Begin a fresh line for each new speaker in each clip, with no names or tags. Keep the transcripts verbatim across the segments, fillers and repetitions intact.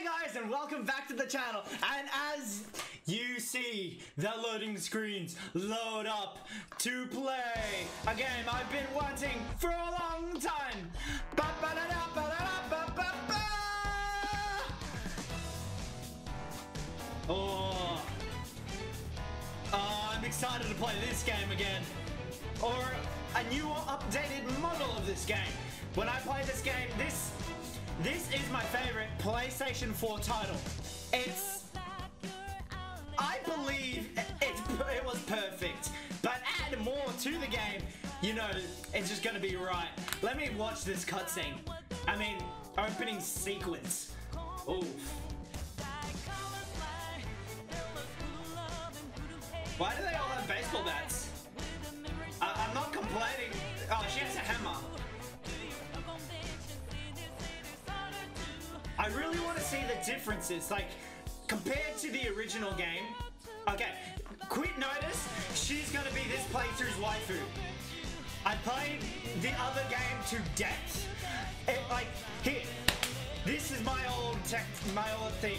Hey guys, and welcome back to the channel. And as you see, the loading screens load up to play a game I've been wanting for a long time. Oh, oh, I'm excited to play this game again, or a new updated model of this game. When I play this game, this this is my favorite PlayStation four title. It's, I believe it's it was perfect, but add more to the game, you know, it's just gonna be right. Let me watch this cutscene. I mean, opening sequence. Oof. Why do they all have baseball bats? I I'm not complaining. Oh, she has a hammer. I really want to see the differences, like, compared to the original game. Okay, quick notice, she's going to be this playthrough's waifu. I played the other game to death. It, like, here, this is my old tech, my old thing.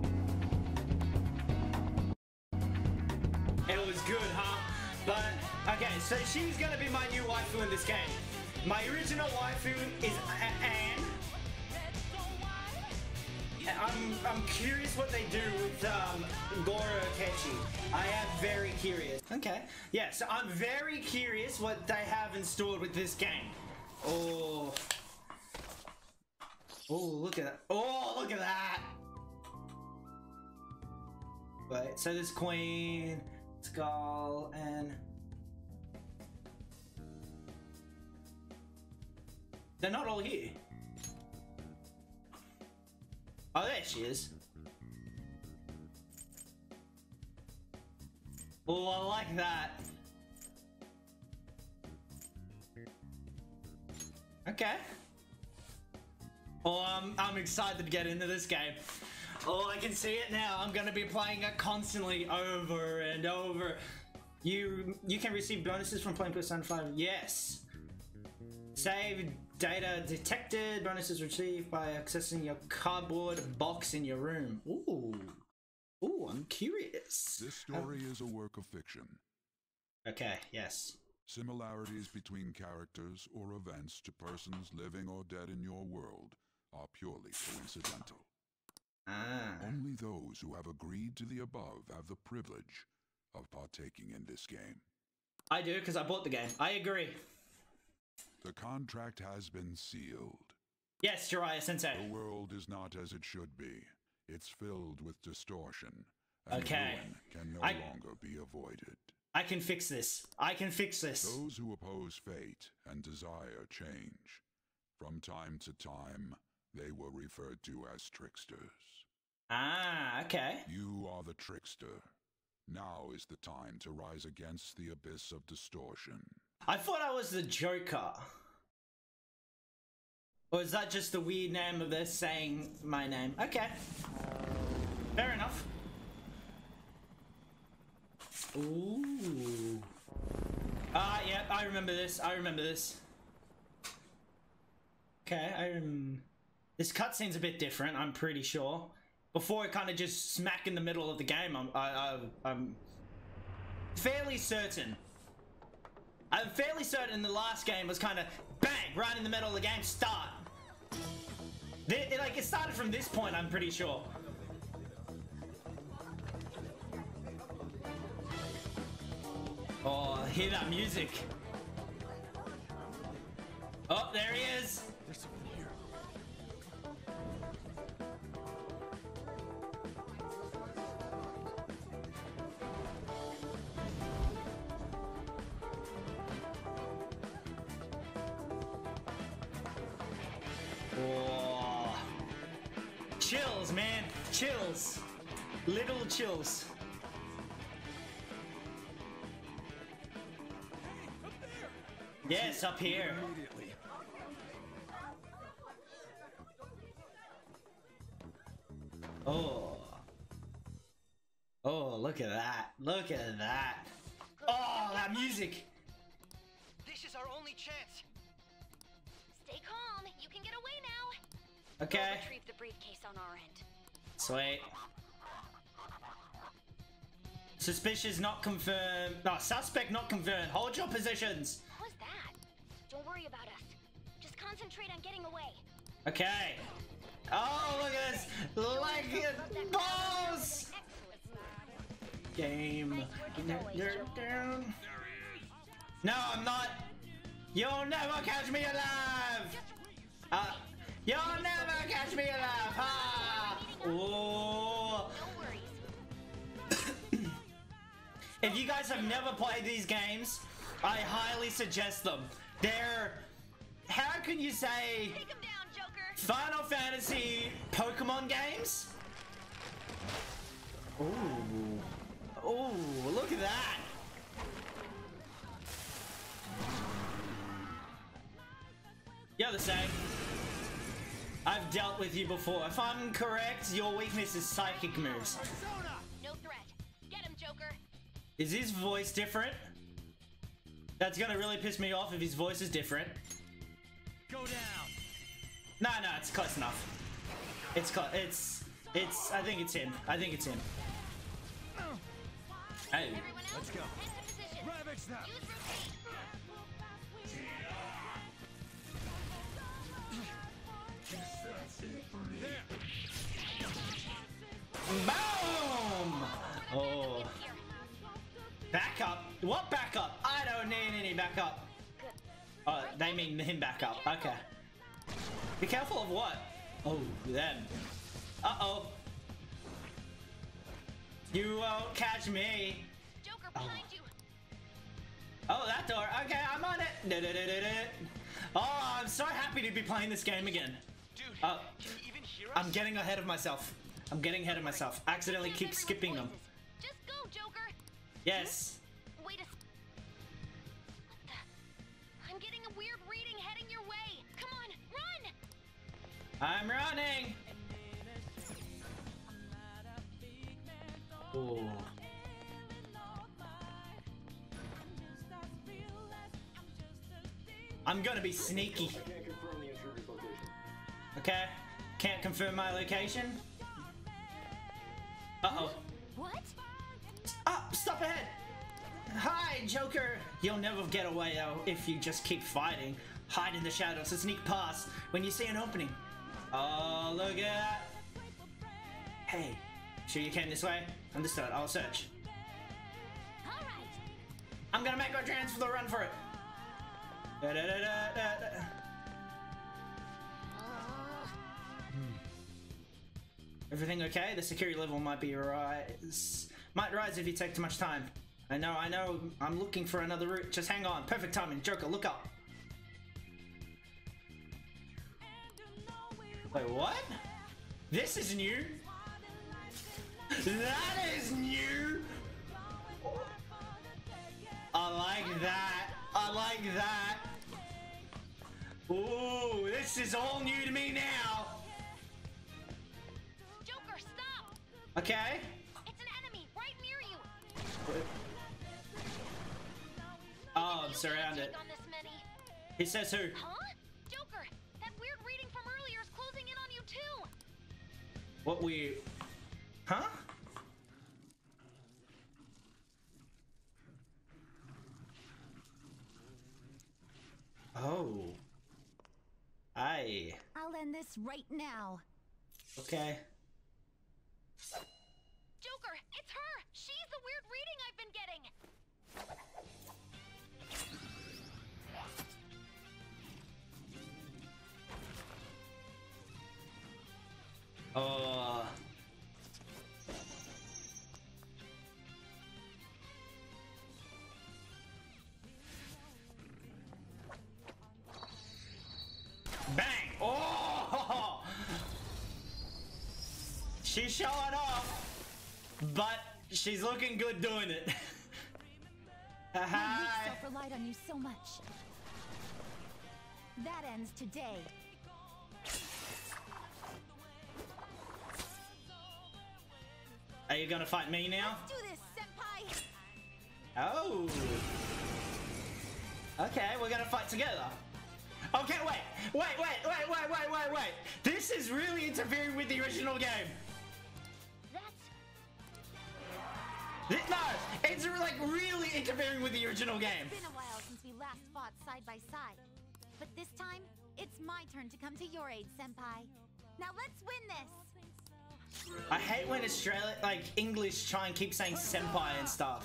It was good, huh? But, okay, so she's going to be my new waifu in this game. My original waifu is Anne. I'm, I'm curious what they do with um, Goro Kechi. I am very curious. Okay. Yeah, so I'm very curious what they have in store with this game. Oh. Oh, look at that. Oh, look at that. Wait, so this Queen, Skull, and... they're not all here. Oh, there she is. Oh, I like that. Okay. Oh, I'm, I'm excited to get into this game. Oh, I can see it now. I'm gonna be playing it constantly over and over. You you can receive bonuses from playing Persona five. Yes. Save data detected. Bonuses received by accessing your cardboard box in your room. Ooh. Ooh, I'm curious.
This story um, is a work of fiction.
Okay, yes.
Similarities between characters or events to persons living or dead in your world are purely coincidental.
Ah.
Only those who have agreed to the above have the privilege of partaking in this game.
I do, because I bought the game. I agree.
The contract has been sealed.
Yes, Jiraiya Sensei.
The world is not as it should be. It's filled with distortion, and
okay.
ruin can no
I,
longer be avoided.
I can fix this. I can fix this.
Those who oppose fate and desire change, from time to time, they were referred to as tricksters.
Ah, okay.
You are the trickster. Now is the time to rise against the abyss of distortion.
I thought I was the Joker. Or is that just the weird name of this saying my name? Okay. Fair enough. Ooh. Ah, yeah, I remember this. I remember this. Okay, I rem... this cutscene's a bit different, I'm pretty sure. Before it kind of just smack in the middle of the game, I'm, I, I, I'm fairly certain. I'm fairly certain the last game was kind of bang, right in the middle of the game, start. It, it, like, it started from this point, I'm pretty sure. Oh, hear that music. Oh, there he is.
There's something here.
Oh. Chills, man. Chills. Little chills. Yes, up here.
Immediately.
Oh. Oh, look at that. Look at that. Oh, that music.
This is our only chance.
Stay calm. You can get away now.
Okay.
We'll retrieve the briefcase on our end.
Sweet. Suspicious not confirmed. No, suspect not confirmed. Hold your positions.
What was that? Don't worry about us. Just concentrate on getting away.
Okay. Oh, look at this. Like it. Balls. Game. You're down. No, I'm not. You'll never catch me alive. Uh, you'll never catch me alive. Ha. Oh. If you guys have never played these games, I highly suggest them. They're, how can you say,
Take him down, Joker.
Final Fantasy Pokemon games? Ooh. Ooh, look at that. You're the same. I've dealt with you before. If I'm correct, your weakness is psychic moves.
No threat. Get him, Joker.
Is his voice different? That's gonna really piss me off if his voice is different.
Go down.
No, no, it's close enough. It's close. It's, it's. I think it's him. I think it's him. Hey.
Everyone else,
Let's go.
head to position.
Ravage them.
Use rotate.
Boom! Oh. Backup? What backup? I don't need any backup. Oh, they mean him backup. Okay. Be careful of what? Oh, them. Uh-oh. You won't catch me.
Joker, behind you.
Oh, that door. Okay, I'm on it. Da-da-da-da-da. Oh, I'm so happy to be playing this game again.
Dude,
Oh,
can you even hear us?
I'm getting ahead of myself. I'm getting ahead of myself. Accidentally keep
Everyone's
skipping them.
voices. Just go, Joker.
Yes.
Wait a s- What the? I'm getting a weird reading heading your way. Come on, run!
I'm running. Oh. I'm gonna be sneaky. Okay. Can't confirm my location. Uh-oh.
What?
Ah, stop ahead. Hi, Joker. You'll never get away though if you just keep fighting. Hide in the shadows and sneak past when you see an opening. Oh, look at that. Hey, sure you came this way? Understood. I'll search.
All right.
I'm gonna make my trans for the run for it. Da, da, da, da, da, da.
Uh,
Everything okay? The security level might be rise. Might rise if you take too much time. I know, I know. I'm looking for another route. Just hang on. Perfect timing. Joker, look up. Wait, what? This is new. That is new. I like that. I like that. Ooh, this is all new to me now.
Joker, stop!
Okay.
It's an enemy right near you.
Oh, I'm
You
surrounded.
can't take on this many.
He says who?
Huh? Joker, that weird reading from earlier is closing in on you too.
What we... Huh? Oh. Aye.
I'll end this right now.
Okay.
Joker, it's her! She's the weird reading I've been getting!
Oh. Bang! Oh! She's showing off, but she's looking good doing it.
My weak
Hi.
self relied on you so much. That ends today.
Are you gonna fight me now?
Do this, senpai!
Oh. Okay, we're gonna fight together. Okay, wait, wait, wait, wait, wait, wait, wait, wait. This is really interfering with the original game. Th- No, it's like really interfering with the original game.
It's been a while since we last fought side by side. But this time, it's my turn to come to your aid, Senpai. Now let's win this!
I hate when Australia, like English, try and keep saying senpai and stuff.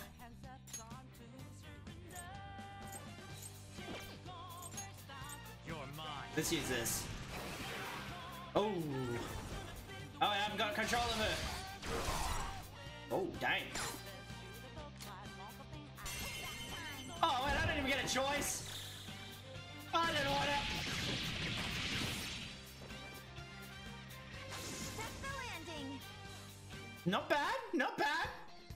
You're mine.
Let's use this. Oh. Oh, I haven't got control of it. Oh, dang. Oh, wait, I don't even get a choice. I didn't want it.
That's the landing!
Not bad, not bad.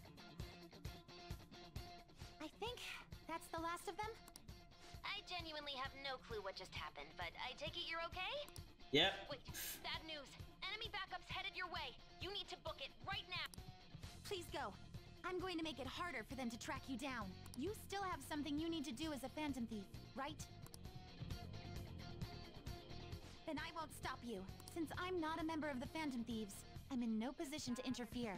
I think that's the last of them?
I genuinely have no clue what just happened, but I take it you're okay?
Yep.
Wait, bad news. Enemy backup's headed your way. You need to book it right now.
Please go. I'm going to make it harder for them to track you down. You still have something you need to do as a Phantom Thief, right? Then I won't stop you. Since I'm not a member of the Phantom Thieves, I'm in no position to interfere.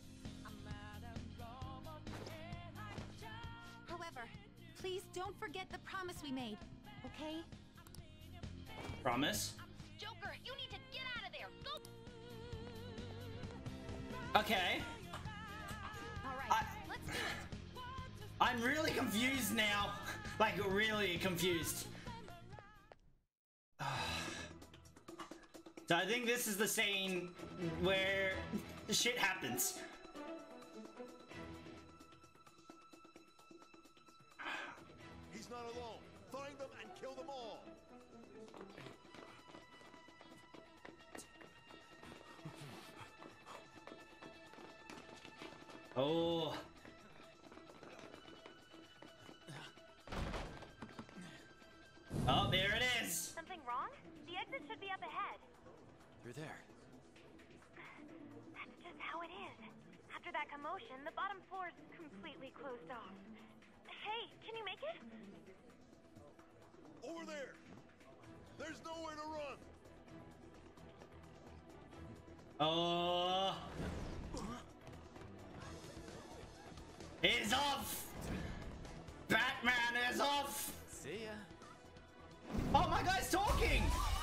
However, please don't forget the promise we made, okay?
Promise.
Joker, you need to get out of there. Go.
Okay.
All right,
I-
let's do it.
I'm really confused now. Like, really confused. So I think this is the scene where shit happens.
He's not alone. Find them and kill them all.
Oh. Oh, there it is.
Something wrong? The exit should be up ahead.
You're there.
That's just how it is. After that commotion, the bottom floor's completely closed off. Hey, can you make it?
Over there. There's nowhere to run.
Oh. He's off. Batman is off.
See ya.
Oh, my guy's talking.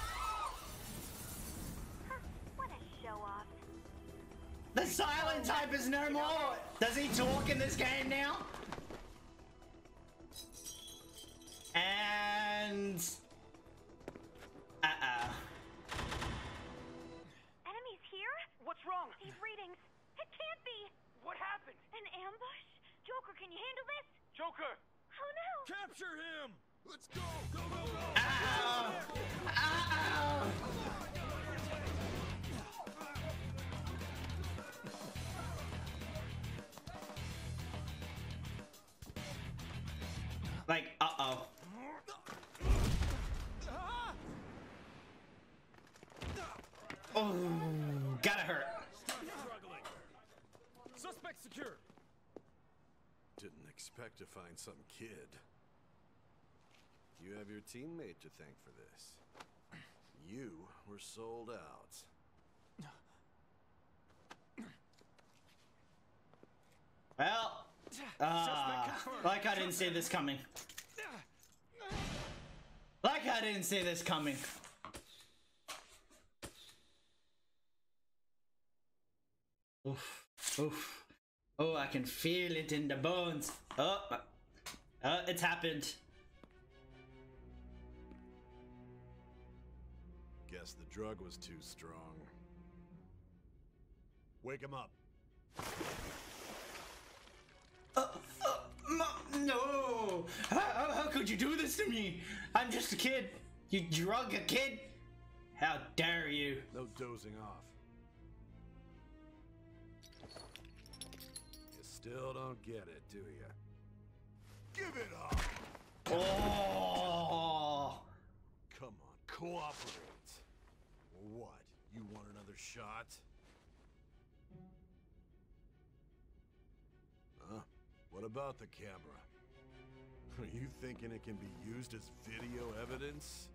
Huh, what a show-off.
The silent type is no more. Does he talk in this game now? And uh-oh.
Enemies here?
What's wrong?
These readings. It can't be.
What happened?
An ambush? Joker, can you handle this?
Joker!
Oh no!
Capture him. Let's go. Go, go, go.
Ow! Ow! Like, uh-oh. Oh, gotta hurt.
Struggling.
Suspect secure.
Didn't expect to find some kid. You have your teammate to thank for this. You were sold out.
Well, uh, like I didn't see this coming. Like I didn't see this coming. Oof, oof. Oh, I can feel it in the bones. Oh, uh, it's happened.
Guess the drug was too strong. Wake him up.
Uh, uh, ma- no! How, how, how could you do this to me? I'm just a kid. You drug a kid? How dare you?
No dozing off. You still don't get it, do you? Give it up!
Oh!
Come on, cooperate. What? You want another shot? Huh? What about the camera? Are you thinking it can be used as video evidence?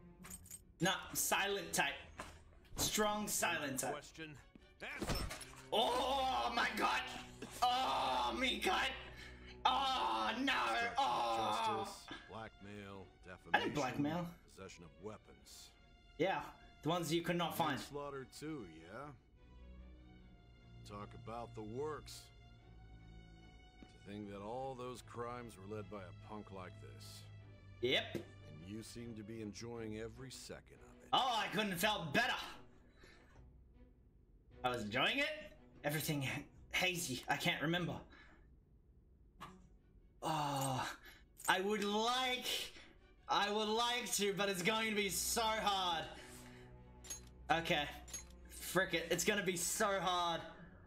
Nah, silent type. Strong silent type.
Question. Answer.
Oh my god! Oh me god! Oh no! Oh!
Justice, blackmail, defamation,
I didn't blackmail.
possession of weapons.
Yeah, the ones you could not find.
Manslaughter too, yeah? Talk about the works. To think that all those crimes were led by a punk like this.
Yep.
And you seem to be enjoying every second of it.
Oh, I couldn't have felt better. I was enjoying it. Everything hazy. I can't remember. Oh, I would like, I would like to, but it's going to be so hard. Okay, frick it. It's going to be so hard.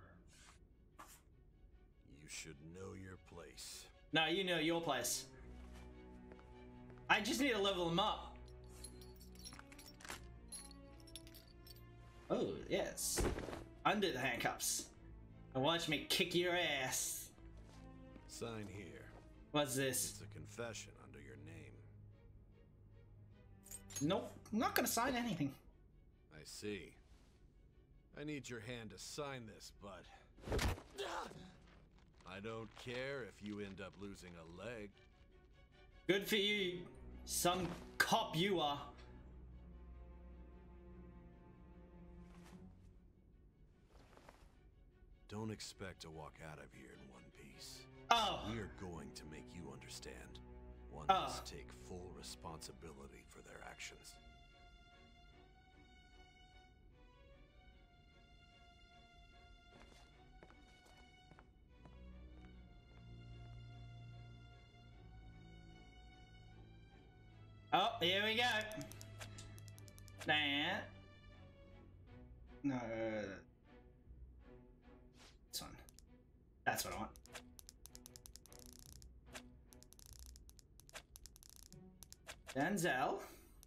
You should know your place.
No, you know your place. I just need to level them up. Oh, yes. Undo the handcuffs. And watch me kick your ass.
Sign here.
What's this?
It's a confession under your name.
Nope, I'm not gonna sign anything.
I see. I need your hand to sign this, but I don't care if you end up losing a leg.
Good for you, some cop you are.
Don't expect to walk out of here in one piece.
Oh.
We are going to make you understand. One
Oh.
must take full responsibility for their actions.
Oh, here we go. That. No. This one. That's what I want. Danzell.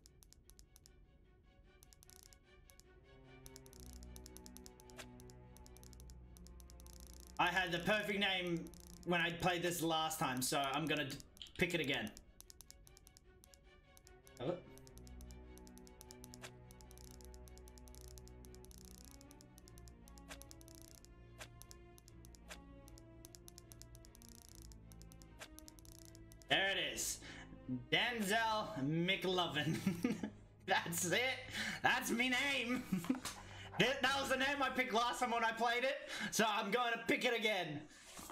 I had the perfect name when I played this last time, so I'm gonna d pick it again. Oh. There it is. Danzell McLovin. That's it. That's me name. that, that was the name I picked last time when I played it, so I'm going to pick it again.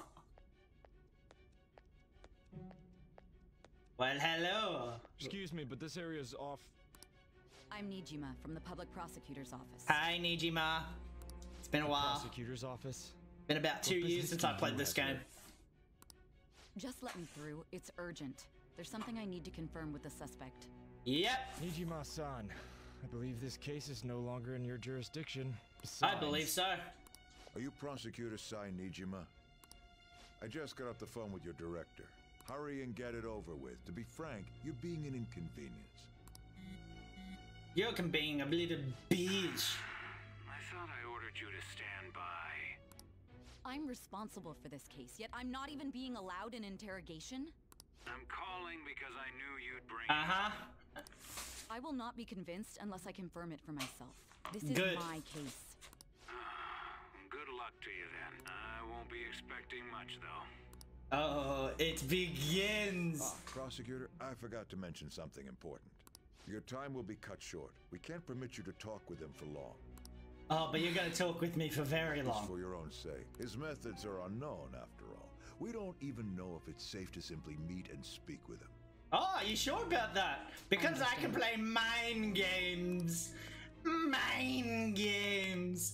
Well, hello.
Excuse me, but this area's off.
I'm Nijima from the public prosecutor's office.
Hi, Nijima. It's been a while.
Prosecutor's office.
Been about two
What
years
business
since
do
I played
you
this
have
game.
here?
Just let me through. It's urgent. There's something I need to confirm with the suspect.
Yep,
Nijima-san, I believe this case is no longer in your jurisdiction.
I
Besides,
believe so.
Are you Prosecutor Sai Nijima? I just got off the phone with your director. Hurry and get it over with. To be frank, you're being an inconvenience.
You're being a little bitch.
I thought I ordered you to stand by.
I'm responsible for this case, yet I'm not even being allowed an interrogation?
I'm calling because I knew you'd bring
Uh-huh.
I will not be convinced unless I confirm it for myself. This is
Good.
my case.
Good luck to you then. I won't be expecting much though.
Oh, it begins.
Ah, Prosecutor, I forgot to mention something important. Your time will be cut short. We can't permit you to talk with him for long.
Oh, but you're gonna talk with me for very
Just
long.
for your own sake. His methods are unknown, after all. We don't even know if it's safe to simply meet and speak with him.
Oh, are you sure about that? Because I can play mind games. Mind games.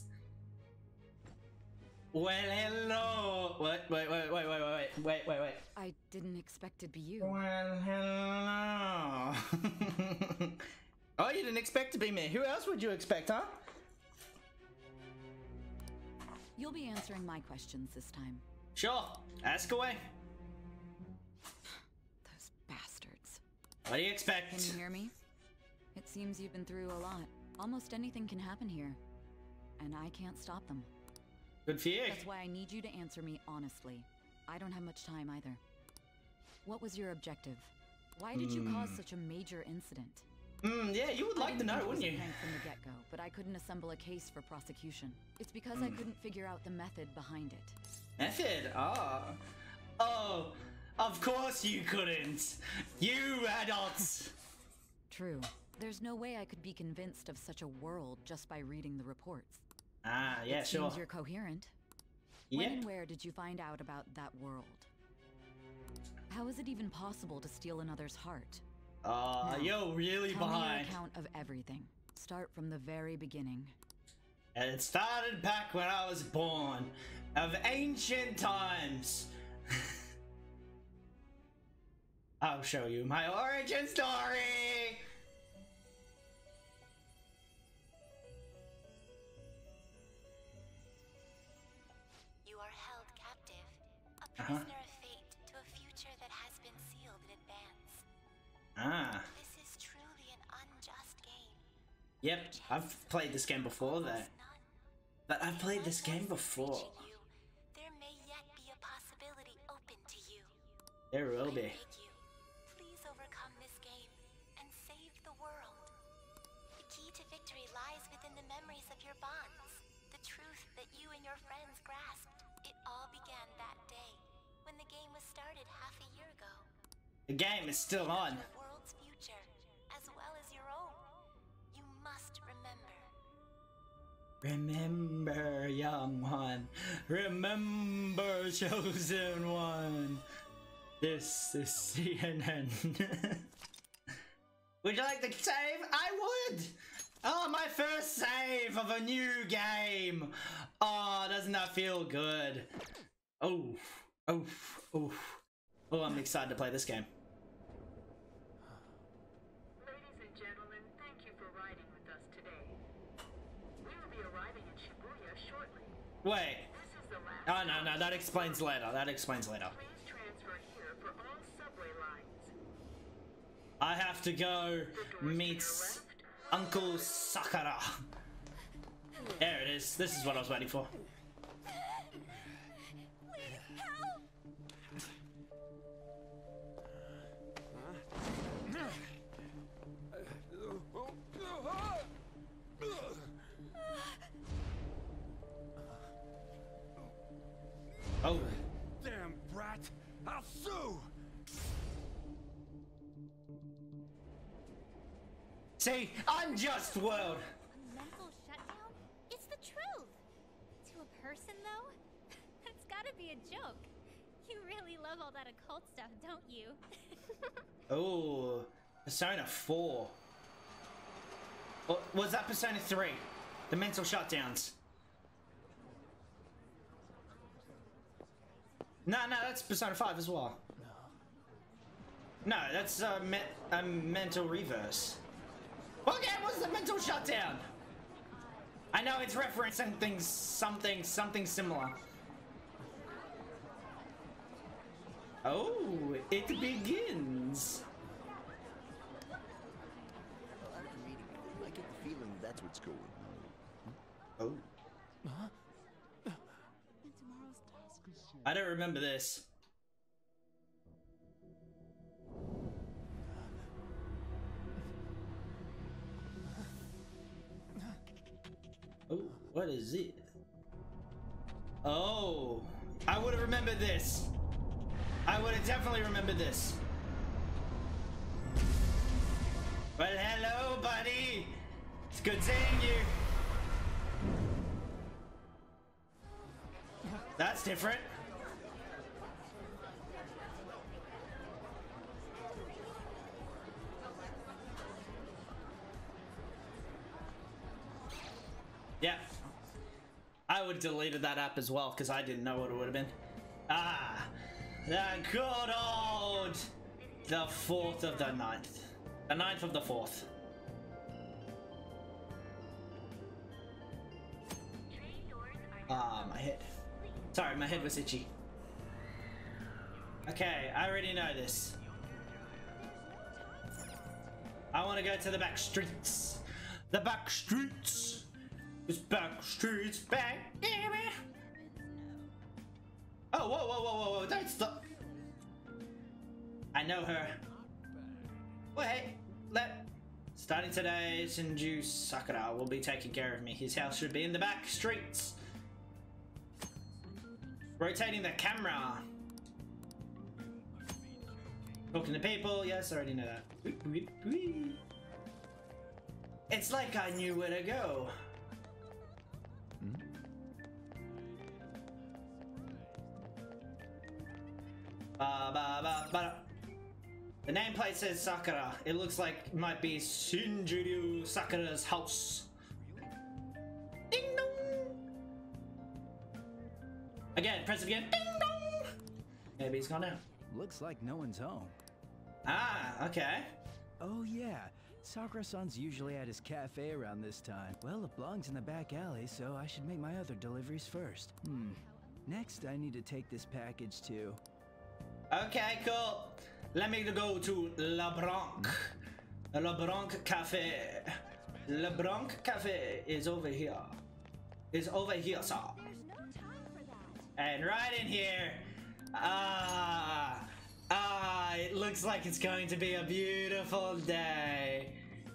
Well, hello. Wait, wait, wait, wait, wait, wait, wait, wait, wait.
I didn't expect it'd be you.
Well, hello. Oh, you didn't expect to be me. Who else would you expect, huh?
You'll be answering my questions this time.
Sure. Ask away.
Those bastards.
What do you expect?
Can you hear me? It seems you've been through a lot. Almost anything can happen here. And I can't stop them.
Good for you.
That's why I need you to answer me honestly. I don't have much time either. What was your objective? Why did you cause such a major incident?
Mm, yeah, you would
I
like to
didn't
know,
think it was
wouldn't
a
you?
prank from the get-go, but I couldn't assemble a case for prosecution. It's because I couldn't figure out the method behind it.
Method? Ah. Oh, of course you couldn't. You adults.
True. There's no way I could be convinced of such a world just by reading the reports.
Ah, yeah,
it
sure.
Seems you're coherent.
Yeah.
When and where did you find out about that world? How is it even possible to steal another's heart?
Uh,
Now,
you're really
Tell me your
behind.
account of everything. Start from the very beginning.
And it started back when I was born, of ancient times. I'll show you my origin story.
You are held captive, a
Uh-huh.
prisoner of fate to a future that has been sealed in advance.
Ah.
This is truly an unjust game.
Yep, I've played this game before though.
Almost none.
But I've played this
One
game
voice
before.
reaching you, there may yet be a possibility open to you.
There will
I
be.
beg you, please overcome this game and save the world. The key to victory lies within the memories of your bonds, the truth that you and your friends grasped. It all began that day, when the game was started half a year ago.
The game is still on.
The world's future, as well as your own. You must remember.
Remember, young one. Remember, chosen one. This is C N N. Would you like to save? I would! Oh, my first save of a new game! Oh, doesn't that feel good? Oh, oh, oh. Oh, I'm excited to play this game.
Ladies and gentlemen, thank you for riding with us today. We will be arriving in Shibuya shortly.
Wait.
This is the last.
Oh, no, no, that explains later. That explains later.
Please transfer here for all subway lines.
I have to go meet Uncle Sakura. There it is. This is what I was waiting for. Oh.
Damn brat! I'll sue!
See, unjust world.
A mental shutdown? It's the truth. To a person, though, that's gotta be a joke. You really love all that occult stuff, don't you?
Oh, Persona four. Or was that Persona three? The mental shutdowns. No, no, that's Persona five as well. No, that's uh, me a mental reverse. What game was the mental shutdown? I know it's referencing things, something, something similar. Oh, it begins.
Well, after reading it, I get the feeling that's what's going on.
Oh.
Huh?
I don't remember this. Oh, what is it? Oh, I would have remembered this. I would have definitely remembered this. Well, hello, buddy. It's good seeing you. That's different. Yeah. I would have deleted that app as well because I didn't know what it would have been. Ah, the good old, the fourth of the ninth. The ninth of the fourth. Ah, my head. Sorry, my head was itchy. Okay, I already know this. I want to go to the back streets. The back streets. It's back streets back. Oh, whoa, whoa, whoa, whoa, whoa! Don't stop. I know her. Wait, let Starting today, Shinju Sakura will be taking care of me. His house should be in the back streets. Rotating the camera. Talking to people. Yes, I already know that. It's like I knew where to go. Ba, ba, ba, ba. The nameplate says Sakura. It looks like it might be Shinjuryu Sakura's house. Ding dong! Again, press it again. Ding dong! Maybe he's gone now.
Looks like no one's home.
Ah, okay.
Oh yeah, Sakura-san's usually at his cafe around this time. Well, it belongs in the back alley, so I should make my other deliveries first. Hmm. Next, I need to take this package to...
Okay, cool. Let me go to La Bronx. La Bronx Cafe. La Bronx Cafe is over here. Is over here, sir. And right in here. Ah. Ah, it looks like it's going to be a beautiful day.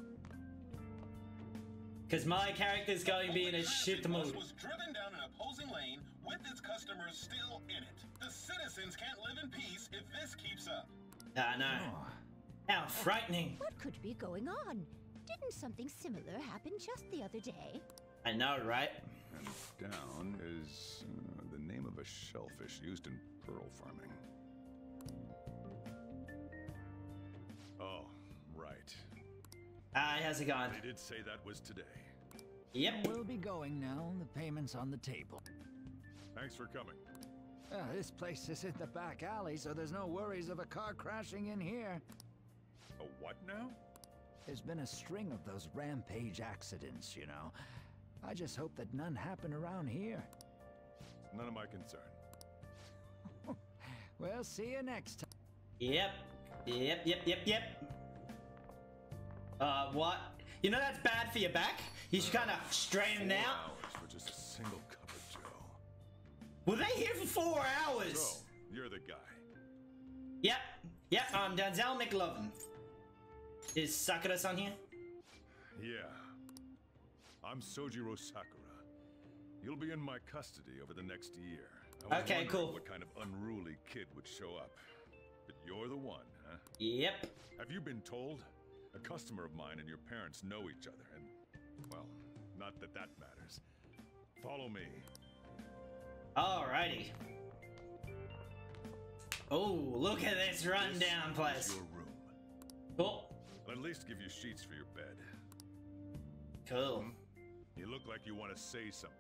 Because my character's going to be in a shit mood.
Was driven down an opposing lane with its customers still in it. The citizens can't live in peace if this keeps up.
I know.
Oh.
How frightening.
What could be going on? Didn't something similar happen just the other day?
I know, right?
And down is uh, the name of a shellfish used in pearl farming.
Oh, right.
Hi, how's it going?
They did say that was today.
Yep.
We'll be going now. The payment's on the table.
Thanks for coming.
Uh, this place is in the back alley, so there's no worries of a car crashing in here.
A what now?
There's been a string of those rampage accidents, you know. I just hope that none happen around here.
None of my concern.
We'll see you next time.
Yep. Yep, yep, yep, yep. Uh, what? You know that's bad for your back? You should kind of straighten them out.
Hours for just a single cup of Joe.
Were they here for four hours?
So, you're the guy.
Yep. Yep, I'm Danzell McLovin. Is Sakura-san here?
Yeah. I'm Sojiro Sakura. You'll be in my custody over the next year. I was
Okay,
wondering
cool.
What kind of unruly kid would show up? But you're the one, huh?
Yep.
Have you been told? A customer of mine and your parents know each other, and, well, not that that matters. Follow me.
Alrighty. Oh, look at this rundown place.
This is your room.
Cool.
I'll at least give you sheets for your bed.
Cool.
Hmm? You look like you want to say something.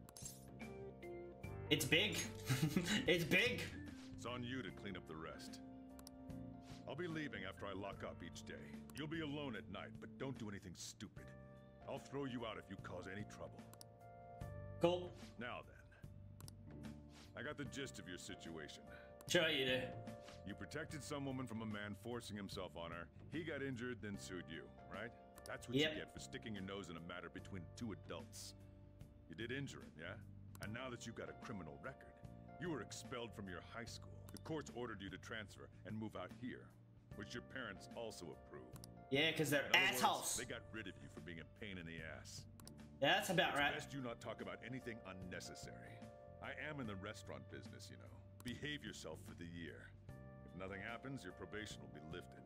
It's big. It's big.
It's on you to clean up the rest. I'll be leaving after I lock up each day. You'll be alone at night, but don't do anything stupid. I'll throw you out if you cause any trouble.
Cool.
Now then. I got the gist of your situation.
Sure you do.
You protected some woman from a man forcing himself on her. He got injured, then sued you, right? That's what
Yep.
you get for sticking your nose in a matter between two adults. You did injure him, yeah? And now that you've got a criminal record, you were expelled from your high school. The courts ordered you to transfer and move out here, which your parents also approved.
Yeah, because they're
In other
assholes.
words, they got rid of you for being a pain in the ass.
Yeah, that's about
It's
right.
best you not talk about anything unnecessary. I am in the restaurant business, you know. Behave yourself for the year. If nothing happens, your probation will be lifted.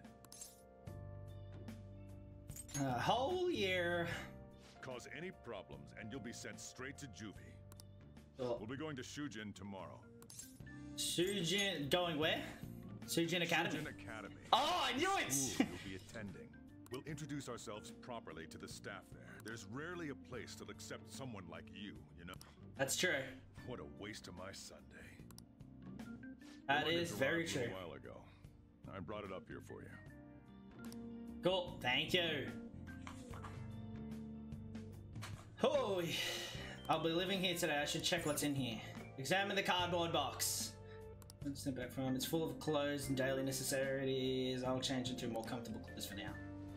A whole year.
Cause any problems, and you'll be sent straight to juvie.
Cool.
We'll be going to Shujin tomorrow.
Shujin, going where? Shujin Academy.
Shujin Academy.
Oh, I knew it!
School you'll be attending. We'll introduce ourselves properly to the staff there. There's rarely a place that'll accept someone like you, you know?
That's true.
What a waste of my Sunday.
That
The luggage
is very
arrived
true.
A while ago. I brought it up here for you.
Cool, thank you. Holy. I'll be living here today. I should check what's in here. Examine the cardboard box. Let's step back from. It's full of clothes and daily necessities. I'll change into more comfortable clothes for now.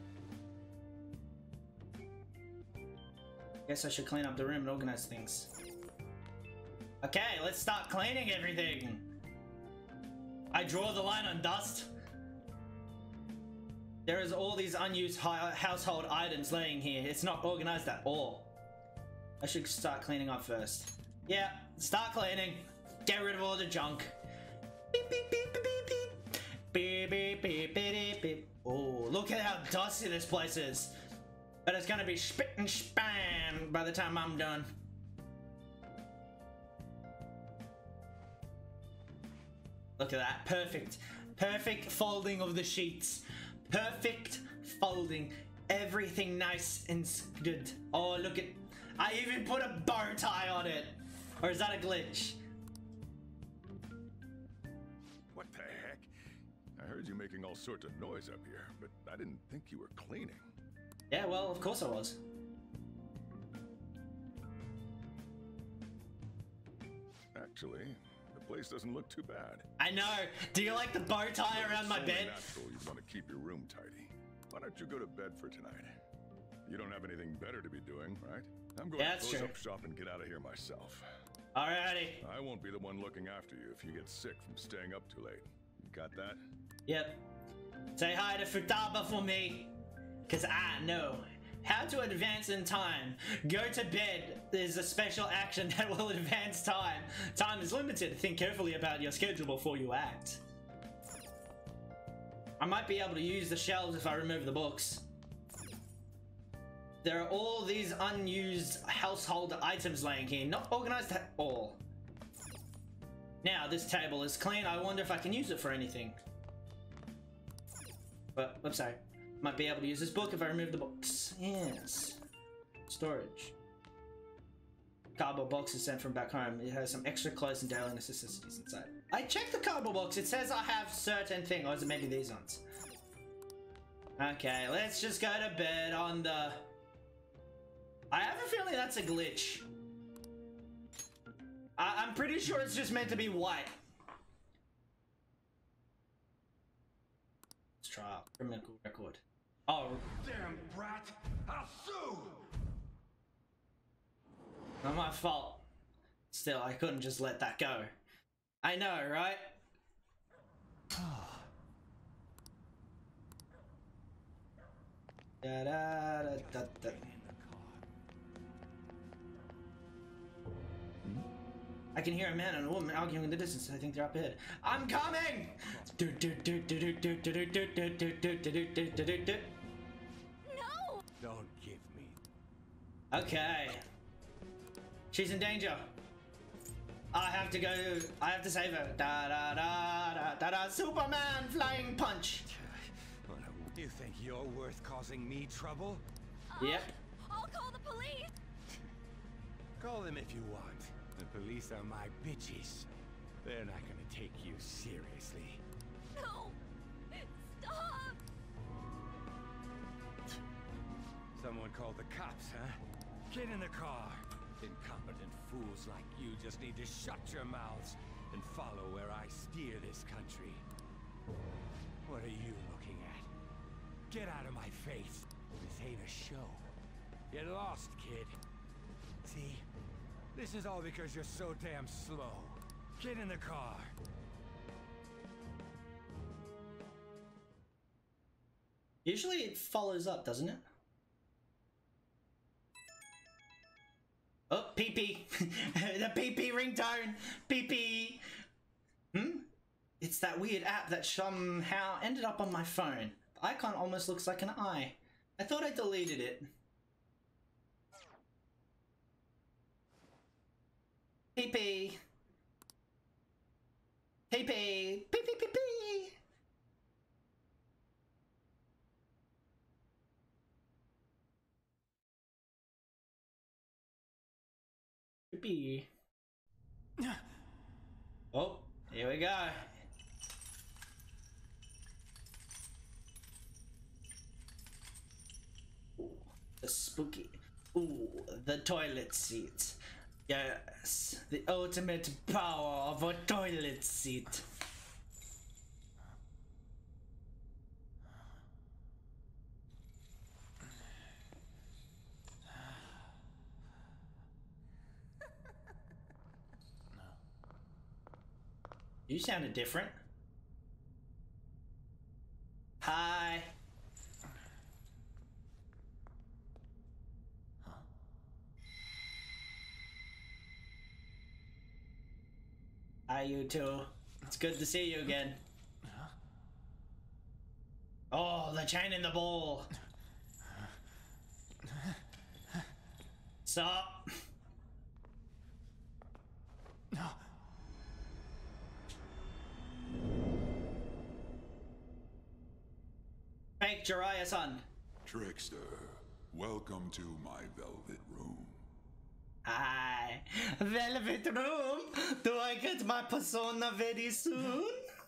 Guess I should clean up the room and organize things. Okay, let's start cleaning everything. I draw the line on dust. There is all these unused hi household items laying here. It's not organized at all. I should start cleaning up first. Yeah, start cleaning. Get rid of all the junk. Beep, beep, beep, beep, beep, beep. Beep, beep, beep, beep, beep. Oh, look at how dusty this place is. But it's gonna be spit and span by the time I'm done. Look at that. Perfect. Perfect folding of the sheets. Perfect folding. Everything nice and good. Oh, look at... I even put a bow tie on it. Or is that a glitch?
What the heck? I heard you making all sorts of noise up here, but I didn't think you were cleaning.
Yeah, well, of course I was.
Actually, the place doesn't look too bad.
I know. Do you like the bow tie around my bed?
It's natural you'd want to keep your room tidy. Why don't you go to bed for tonight? You don't have anything better to be doing, right? I'm going
Yeah,
to close
true.
up shop and get out of here myself.
Alrighty.
I won't be the one looking after you if you get sick from staying up too late. You got that?
Yep. Say hi to Futaba for me. Cause I know how to advance in time. Go to bed. There's a special action that will advance time. Time is limited. Think carefully about your schedule before you act. I might be able to use the shelves if I remove the books. There are all these unused household items laying here, not organized at all. Now this table is clean. I wonder if I can use it for anything. But I'm sorry. Might be able to use this book if I remove the books. Yes. Storage. Cardboard box is sent from back home. It has some extra clothes and daily necessities inside. I checked the cardboard box. It says I have certain things. Or is it maybe these ones? Okay, let's just go to bed on the... I have a feeling that's a glitch. I I'm pretty sure it's just meant to be white. Let's try out criminal record. Oh,
Damn brat! I'll sue!
not my fault. Still, I couldn't just let that go. I know, right? da, da, da, da, da. I can hear a man and a woman arguing in the distance. I think they're up ahead. I'm coming!
No!
Don't give me.
Okay. She's in danger. I have to go. I have to save her. Da da da da da da. Superman flying punch.
You think you're worth causing me trouble?
Yep.
I'll call the police!
Call them if you want. The police are my bitches. They're not gonna take you seriously.
No! Stop!
Someone called the cops, huh? Get in the car. Incompetent fools like you just need to shut your mouths and follow where I steer this country. What are you looking at? Get out of my face. This ain't a show. Get lost, kid. See? This is all because you're so damn slow. Get in the car.
Usually it follows up, doesn't it? Oh, pee pee. The pee pee ringtone. Pee pee. Hmm? It's that weird app that somehow ended up on my phone. The icon almost looks like an eye. I thought I deleted it. Pee pee. Pee pee. Pee pee pee pee. Pee pee. Oh, here we go. Ooh, the spooky. Ooh, the toilet seat. Yes, the ultimate power of a toilet seat. You sounded different. Hi. Hi, you two. It's good to see you again. Oh, the chain in the ball. Stop.
No.
Fake Jiraiya-san.
Trickster, welcome to my velvet room.
Hi. Velvet room? Do I get my persona very soon?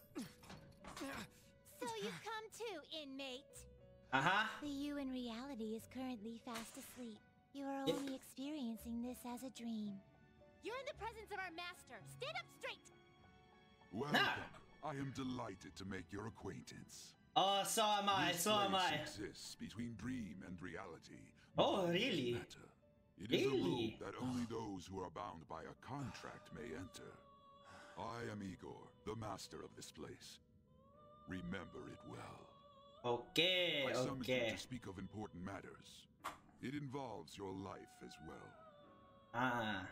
So you've come too, inmate.
Uh-huh.
The you in reality is currently fast asleep. You are
Yep.
only experiencing this as a dream.
You're in the presence of our master. Stand up straight.
Welcome. I am delighted to make your acquaintance.
Oh, so am I,
This
so am
place
I.
exists between dream and reality.
Oh,
Mind
really?
matter. It is a room
Really?
that only those who are bound by a contract may enter. I am Igor, the master of this place. Remember it well.
Okay,
I summoned you
okay.
to speak of important matters. It involves your life as well.
Ah.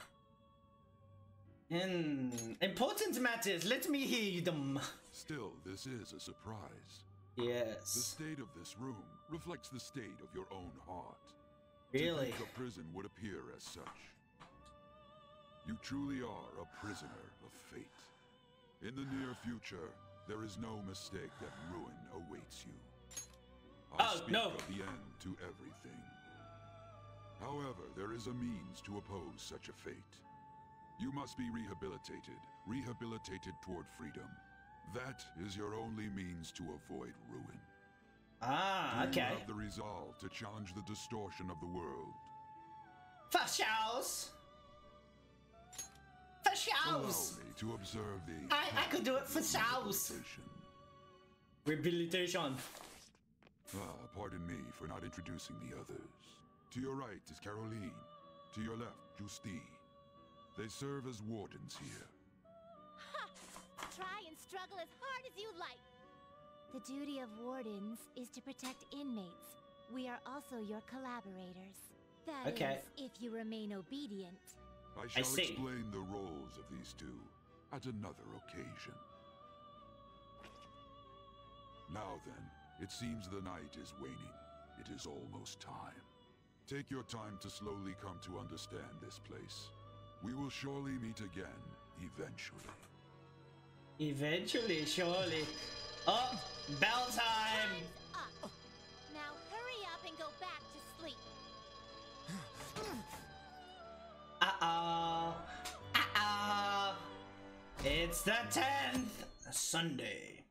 Hmm. Important matters. Let me hear them.
Still, this is a surprise.
Yes.
The state of this room reflects the state of your own heart.
Really?
To think a prison would appear as such. You truly are a prisoner of fate. In the near future, there is no mistake that ruin awaits you. I
Oh,
speak
no.
of the end to everything. However, there is a means to oppose such a fate. You must be rehabilitated, rehabilitated toward freedom. That is your only means to avoid ruin.
Ah,
Do
okay.
you have the resolve to challenge the distortion of the world?
For shows. For shows.
Allow me to observe the...
I, I could do it for shows. Rehabilitation.
Ah, pardon me for not introducing the others. To your right is Caroline. To your left, Justine. They serve as wardens here.
Ha! Try and struggle as hard as you like.
The duty of wardens is to protect inmates. We are also your collaborators. That
Okay.
is, if you remain obedient.
I shall
see.
explain the roles of these two at another occasion. Now then, it seems the night is waning. It is almost time. Take your time to slowly come to understand this place. We will surely meet again, eventually.
Eventually, surely. Oh, bell time.
Time's up. Now hurry up and go back to sleep.
Uh-oh. Uh-oh. It's the tenth. Sunday.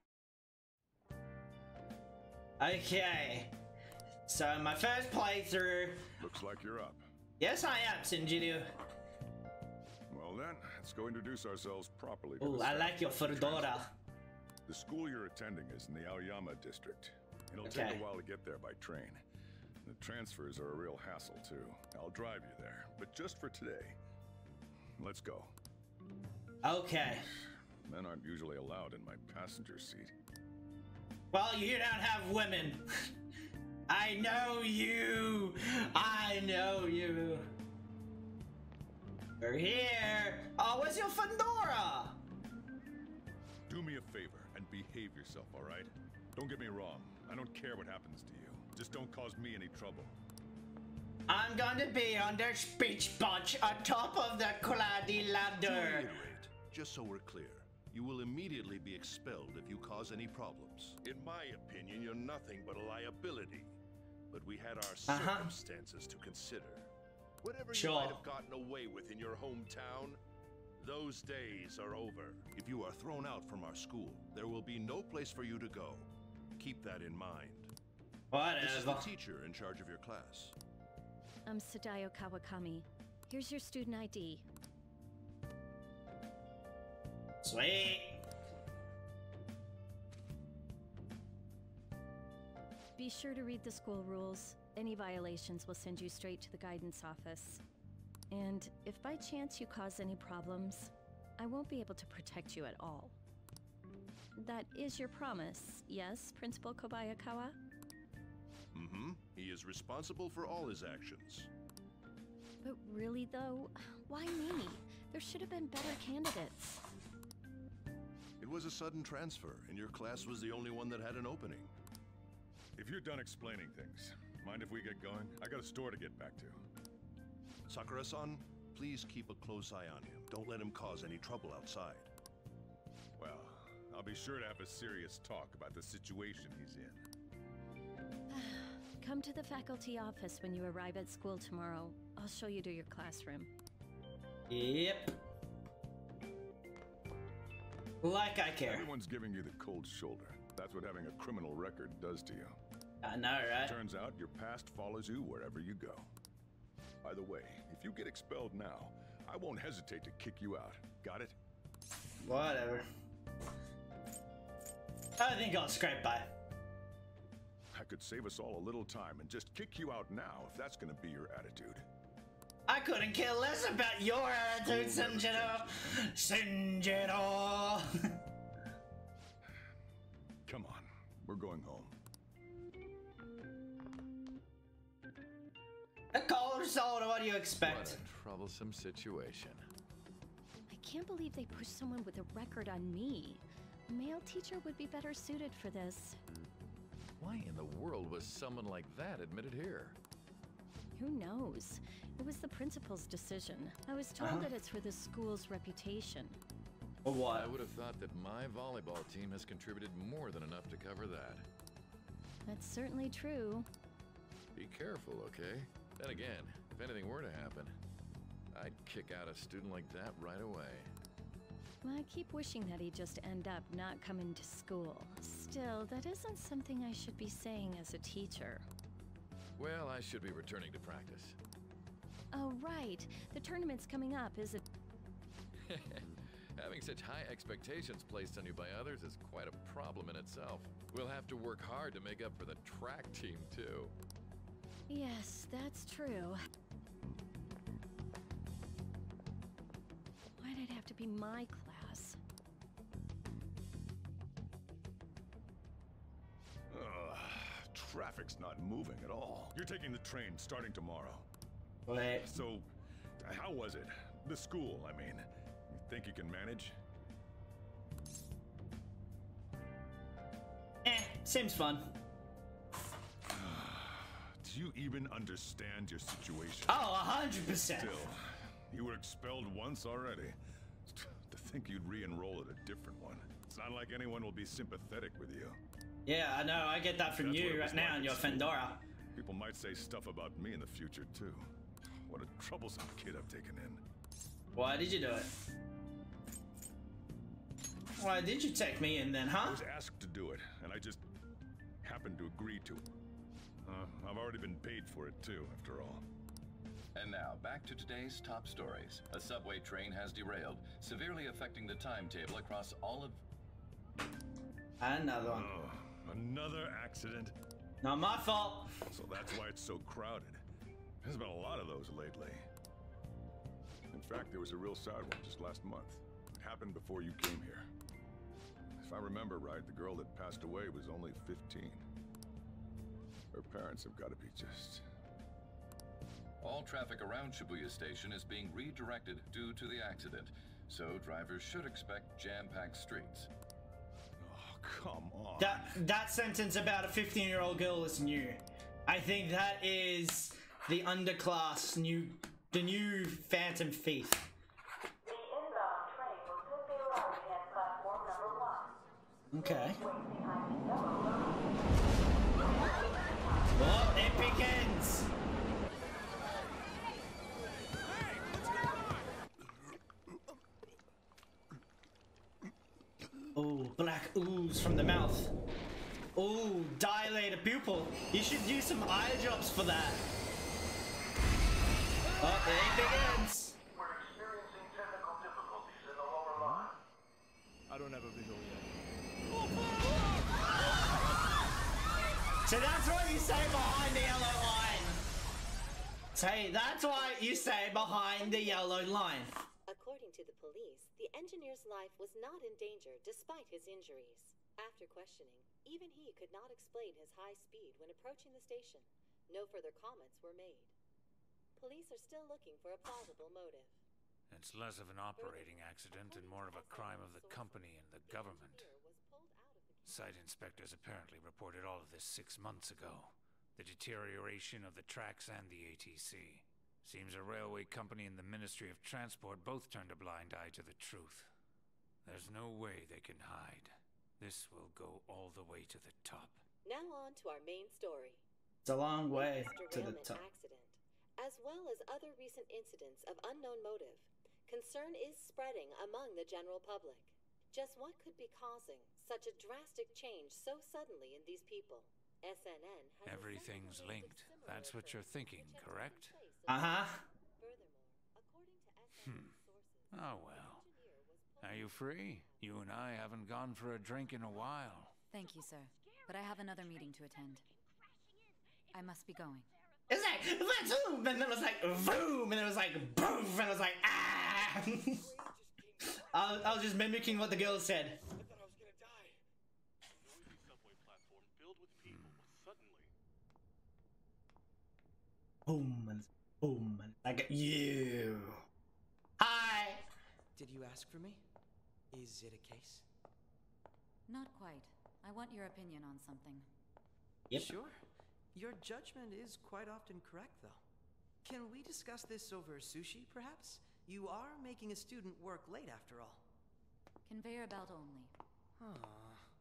Okay. So my first playthrough.
Looks like you're up.
Yes, I am, Shinjiryu.
Well then, let's go introduce ourselves properly. to
Ooh,
the
I
staff
like your
of the
fedora.
transfer. The school you're attending is in the Aoyama district. It'll
Okay.
take a while to get there by train. The transfers are a real hassle too. I'll drive you there, but just for today. Let's go.
Okay.
Men aren't usually allowed in my passenger seat.
Well, you don't have women. I know you. I know you. We're here. Oh, where's your fedora?
Do me a favor and behave yourself, all right? Don't get me wrong. I don't care what happens to you. Just don't cause me any trouble.
I'm going to be on the speech bunch atop of the cloudy
To
ladder.
reiterate, just so we're clear, you will immediately be expelled if you cause any problems. In my opinion, you're nothing but a liability. But we had our
Uh-huh.
circumstances to consider. Whatever
Sure.
you might have gotten away with in your hometown, those days are over. If you are thrown out from our school, there will be no place for you to go. Keep that in mind. This is the
Whatever.
teacher in charge of your class.
I'm Sadayo Kawakami. Here's your student I D.
Sweet.
Be sure to read the school rules. Any violations will send you straight to the guidance office. And if by chance you cause any problems, I won't be able to protect you at all. That is your promise, yes, Principal Kobayakawa?
Mm-hmm. He is responsible for all his actions.
But really though, why me? There should have been better candidates.
It was a sudden transfer, and your class was the only one that had an opening.
If you're done explaining things, mind if we get going? I got a store to get back to.
Sakura-san, please keep a close eye on him. Don't let him cause any trouble outside.
Well, I'll be sure to have a serious talk about the situation he's in.
Come to the faculty office when you arrive at school tomorrow. I'll show you to your classroom.
Yep. Like I care.
Everyone's giving you the cold shoulder. That's what having a criminal record does to you.
I know, right?
Turns out your past follows you wherever you go. By the way, if you get expelled now, I won't hesitate to kick you out. Got it?
Whatever. I think I'll scrape by.
I could save us all a little time and just kick you out now if that's gonna be your attitude.
I couldn't care less about your attitude, Sanjiro. Sanjiro.
Come on, we're going home.
A cold soda, what do you expect?
What a troublesome situation.
I can't believe they pushed someone with a record on me. A male teacher would be better suited for this.
Why in the world was someone like that admitted here?
Who knows? It was the principal's decision. I was told
Uh-huh.
that it's for the school's reputation.
Or what?
I would have thought that my volleyball team has contributed more than enough to cover that.
That's certainly true.
Be careful, okay? Then again, if anything were to happen, I'd kick out a student like that right away.
I keep wishing that he'd just end up not coming to school. Still, that isn't something I should be saying as a teacher.
Well, I should be returning to practice.
Oh, right. The tournament's coming up, is it?
Having such high expectations placed on you by others is quite a problem in itself. We'll have to work hard to make up for the track team, too.
Yes, that's true. Why'd it have to be my class?
Ugh, traffic's not moving at all. You're taking the train starting tomorrow.
Wait.
So, how was it? The school, I mean. You think you can manage?
Eh, seems fun.
Do you even understand your situation?
Oh, a hundred percent.
Still, you were expelled once already. To think you'd re-enroll at a different one. It's not like anyone will be sympathetic with you.
Yeah, I know. I get that from
That's what
you
it
right
was
now
like
in your
at school.
Fendora.
People might say stuff about me in the future, too. What a troublesome kid I've taken in.
Why did you do it? Why did you take me in then,
I
huh?
was asked to do it, and I just happened to agree to it. Uh, I've already been paid for it, too, after all.
And now, back to today's top stories. A subway train has derailed, severely affecting the timetable across all of...
Another one.
Oh, another accident?
Not my fault.
So that's why it's so crowded. There's been a lot of those lately. In fact, there was a real sad one just last month. It happened before you came here. If I remember right, the girl that passed away was only fifteen. Her parents have got to be just...
All traffic around Shibuya Station is being redirected due to the accident, so drivers should expect jam-packed streets.
Oh, come on.
That that sentence about a fifteen-year-old girl is new. I think that is the underclass new, the new Phantom Thief. Okay. Well, it begins. Oh, black ooze from the mouth. Oh, dilated pupil. You should use some eye drops for that. Oh, it begins.
We're experiencing technical difficulties in the lower line.
I don't have a visual yet.
So that's what you say behind the yellow line. Say, that's why you say behind the yellow line.
According to the police, the engineer's life was not in danger despite his injuries. After questioning, even he could not explain his high speed when approaching the station. No further comments were made. Police are still looking for a plausible motive.
It's less of an operating accident and more of a crime of the company and the government. Site inspectors apparently reported all of this six months ago. The deterioration of the tracks and the A T C. Seems a railway company and the Ministry of Transport both turned a blind eye to the truth. There's no way they can hide. This will go all the way to the top.
Now on to our main story.
It's a long way
With
to the
derailment
top.
accident, as well as other recent incidents of unknown motive, concern is spreading among the general public. Just what could be causing such a drastic change so suddenly in these people? S N N has
Everything's linked. That's what you're thinking, correct?
Uh-huh.
Hmm. Oh well. Are you free? You and I haven't gone for a drink in a while.
Thank you, sir. But I have another meeting to attend. I must be going.
It's like boom, and then it was like boom, and it was like boom, and it was like ah. I, was, I was just mimicking what the girl said. Boom and boom and I get you. Hi.
Did you ask for me? Is it a case?
Not quite. I want your opinion on something.
Yep.
Sure. Your judgment is quite often correct, though. Can we discuss this over sushi, perhaps? You are making a student work late, after all.
Conveyor belt only.
Aww.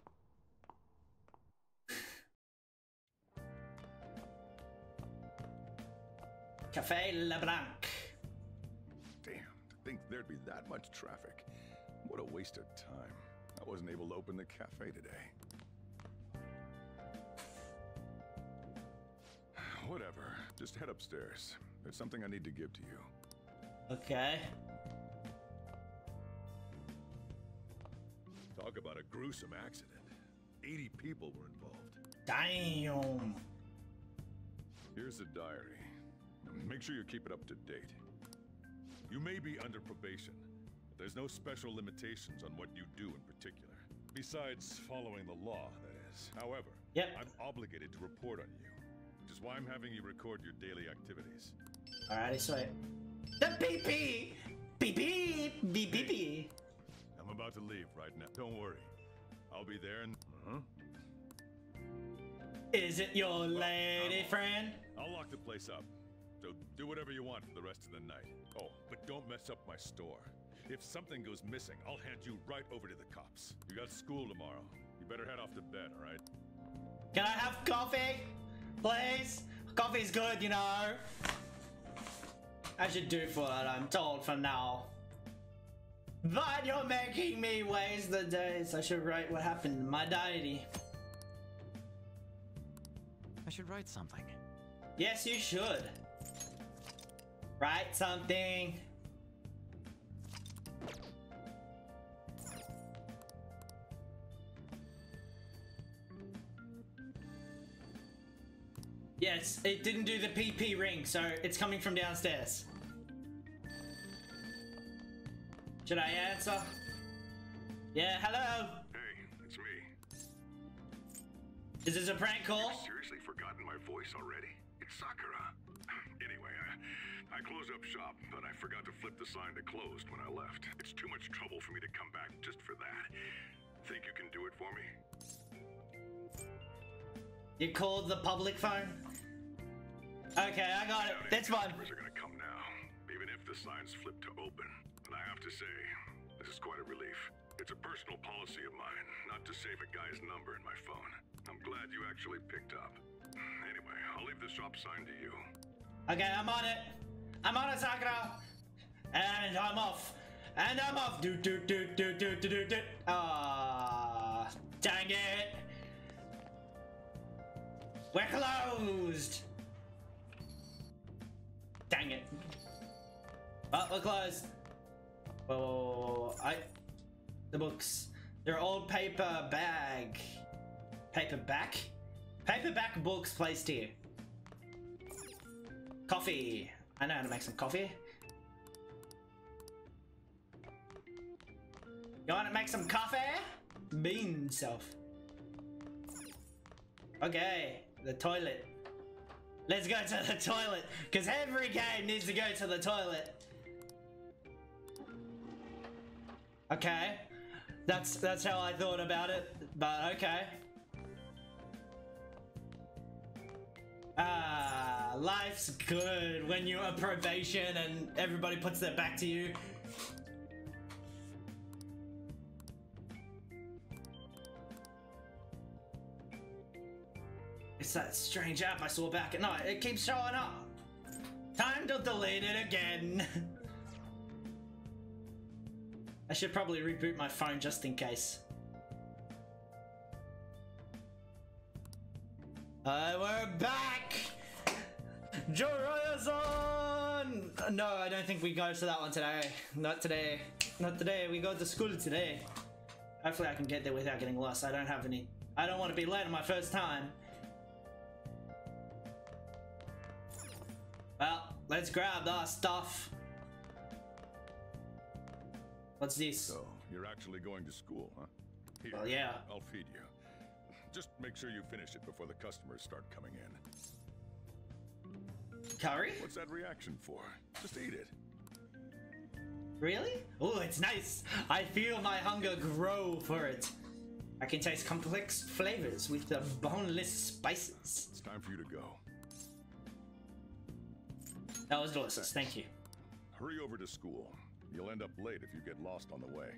Café LeBlanc.
Damn, to think there'd be that much traffic. What a waste of time. I wasn't able to open the cafe today. Whatever. Just head upstairs. There's something I need to give to you.
Okay.
Talk about a gruesome accident. eighty people were involved.
Damn.
Here's the diary. Make sure you keep it up to date. You may be under probation, but there's no special limitations on what you do in particular. Besides following the law, that is. However,
yep.
I'm obligated to report on you, which is why I'm having you record your daily activities.
Alrighty, sweet. The beep beep! Beep beep! Beep beep beep!
I'm about to leave right now. Don't worry. I'll be there and... Uh-huh.
Is it your lady
I'll,
friend?
I'll lock the place up. So do whatever you want for the rest of the night. Oh, but don't mess up my store. If something goes missing, I'll hand you right over to the cops. You got school tomorrow. You better head off to bed, all right?
Can I have coffee? Please? Coffee's good, you know. I should do for what I'm told for now. But you're making me waste the days. I should write what happened in my diary.
I should write something.
Yes, you should. Write something. Yes, it didn't do the P P ring, so it's coming from downstairs. Should I answer? Yeah, hello?
Hey, it's me.
Is this a prank call?
You've seriously forgotten my voice already? It's Sakura. Anyway, I, I closed up shop, but I forgot to flip the sign to closed when I left. It's too much trouble for me to come back just for that. Think you can do it for me?
You called the public phone? Okay, I got it. That's fine.
Customers are gonna come now, even if the sign's flipped to open. And I have to say, this is quite a relief. It's a personal policy of mine, not to save a guy's number in my phone. I'm glad you actually picked up. Anyway, I'll leave the shop sign to you.
Okay, I'm on it. I'm on it, Sakura. And I'm off. And I'm off. Do do do do do do do do. Ah, dang it. We're closed. Dang it. Oh, we're closed. Whoa, whoa, whoa, whoa. I. The books. They're old paper bag. Paperback? Paperback books placed here. Coffee. I know how to make some coffee. You want to make some coffee? Bean self. Okay, the toilet. Let's go to the toilet, because every game needs to go to the toilet. Okay. That's that's how I thought about it, but okay. Ah, life's good when you're on probation and everybody puts their back to you. It's that strange app I saw back at night. It keeps showing up. Time to delete it again. I should probably reboot my phone just in case. Uh, we're back! Jorazon! No, I don't think we go to that one today. Not today. Not today. We go to school today. Hopefully I can get there without getting lost. I don't have any... I don't want to be late on my first time. Well, let's grab our stuff. What's this?
So, you're actually going to school, huh? Here,
well, yeah.
I'll feed you. Just make sure you finish it before the customers start coming in.
Curry?
What's that reaction for? Just eat it.
Really? Oh, it's nice. I feel my hunger grow for it. I can taste complex flavors with the boneless spices.
It's time for you to go.
That was delicious, thank you.
Hurry over to school. You'll end up late if you get lost on the way.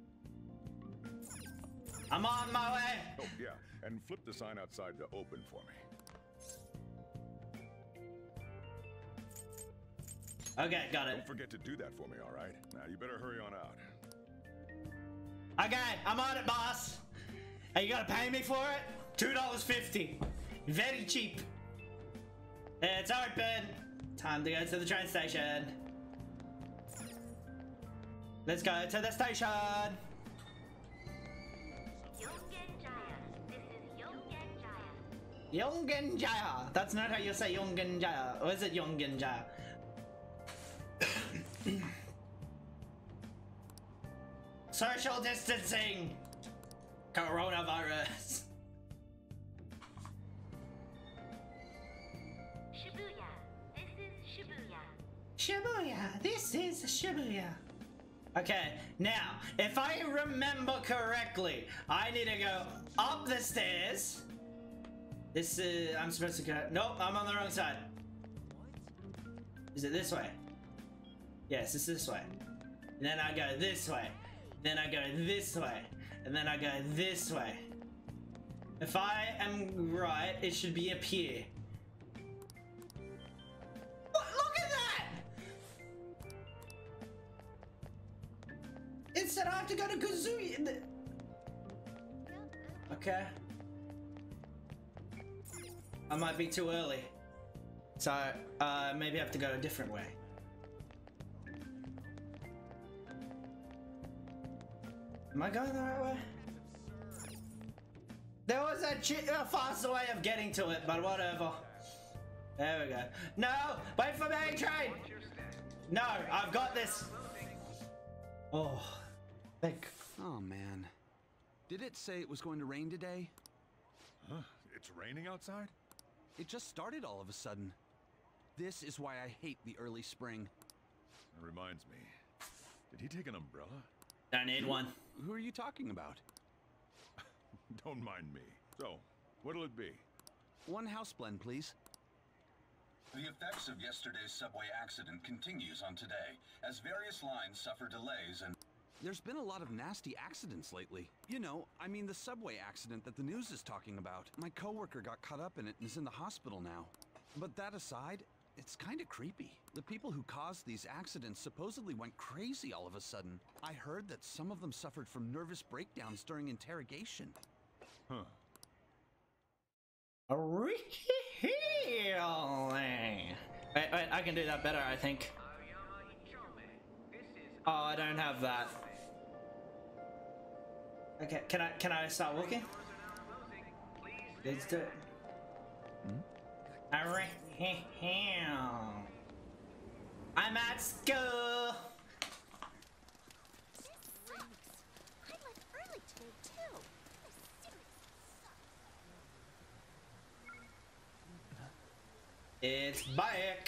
I'm on my way!
Oh, yeah, and flip the sign outside to open for me.
Okay, got it.
Don't forget to do that for me, all right? Now, you better hurry on out.
Okay, I'm on it, boss. Are you gonna pay me for it? two dollars fifty. Very cheap. It's open. Time to go to the train station. Let's go to the station. Yongenjaya. That's not how you say Yongenjaya. Or is it Yongenjaya? Social distancing. Coronavirus.
Shibuya. This is Shibuya.
Shibuya. This is Shibuya. Okay, now, if I remember correctly, I need to go up the stairs. This is... I'm supposed to go... Nope, I'm on the wrong side. Is it this way? Yes, it's this way. And then I go this way. Then I go this way. And then I go this way. If I am right, it should be up here. What? Look at that! It said I have to go to Kazooie. Okay. I might be too early. So, uh, maybe I have to go a different way. Am I going the right way? There was a, a faster way of getting to it, but whatever. There we go. No! Wait for me, train! No, I've got this! Oh, thank...
Oh, man. Did it say it was going to rain today?
Huh? It's raining outside?
It just started all of a sudden. This is why I hate the early spring.
That reminds me. Did he take an umbrella?
I need one.
Who are you talking about?
Don't mind me. So, what'll it be?
One house blend, please.
The effects of yesterday's subway accident continues on today, as various lines suffer delays and...
There's been a lot of nasty accidents lately. You know, I mean the subway accident that the news is talking about. My coworker got caught up in it and is in the hospital now. But that aside, it's kind of creepy. The people who caused these accidents supposedly went crazy all of a sudden. I heard that some of them suffered from nervous breakdowns during interrogation.
Huh.
Really? Wait, wait, I can do that better, I think. Oh, I don't have that. Okay, can I can I start walking? Let's do it. Hmm? Alright. I'm at school.
I left early today too.
It's back.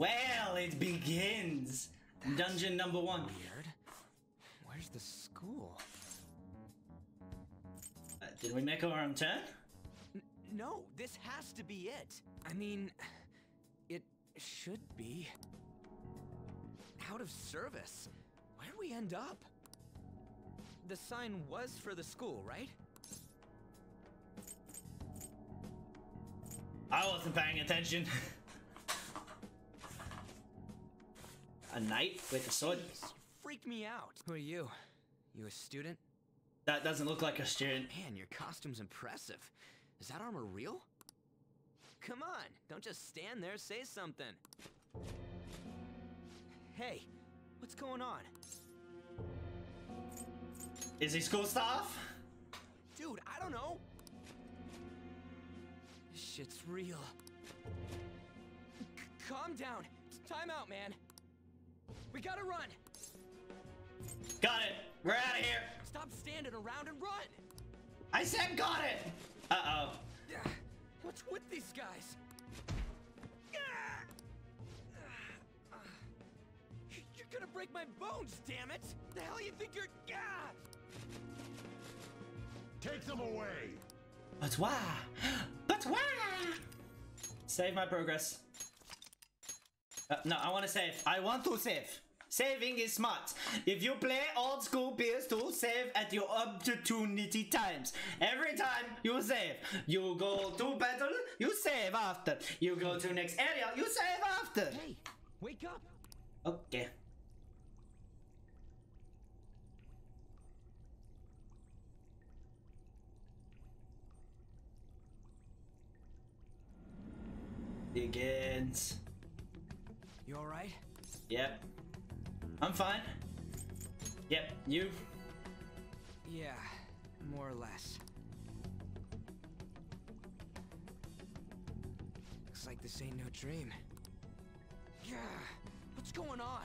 Well, it begins. That's Dungeon number one.
Weird. Where's the school?
Uh, did we make our own turn?
N no, this has to be it. I mean, it should be. Out of service. Where'd we end up? The sign was for the school, right?
I wasn't paying attention. A knight with a sword?
Jeez, you freaked me out. Who are you? You a student?
That doesn't look like a student.
Man, your costume's impressive. Is that armor real? Come on, don't just stand there, say something. Hey, what's going on?
Is he school staff?
Dude, I don't know. This shit's real. C calm down. It's time out, man. We gotta run.
Got it. We're out of here.
Stop standing around and run.
I said got it. Uh-oh.
What's with these guys? You're gonna break my bones, damn it! The hell you think you're...
Take them away!
But why? But why? Save my progress. Uh, no, I want to save. I want to save. Saving is smart. If you play old school P S two, save at your opportunity times. Every time you save. You go to battle, you save after. You go to next area, you save after.
Hey, wake up.
Okay. Begins.
You alright?
Yep. I'm fine. Yep, you?
Yeah, more or less. Looks like this ain't no dream. Yeah, what's going on?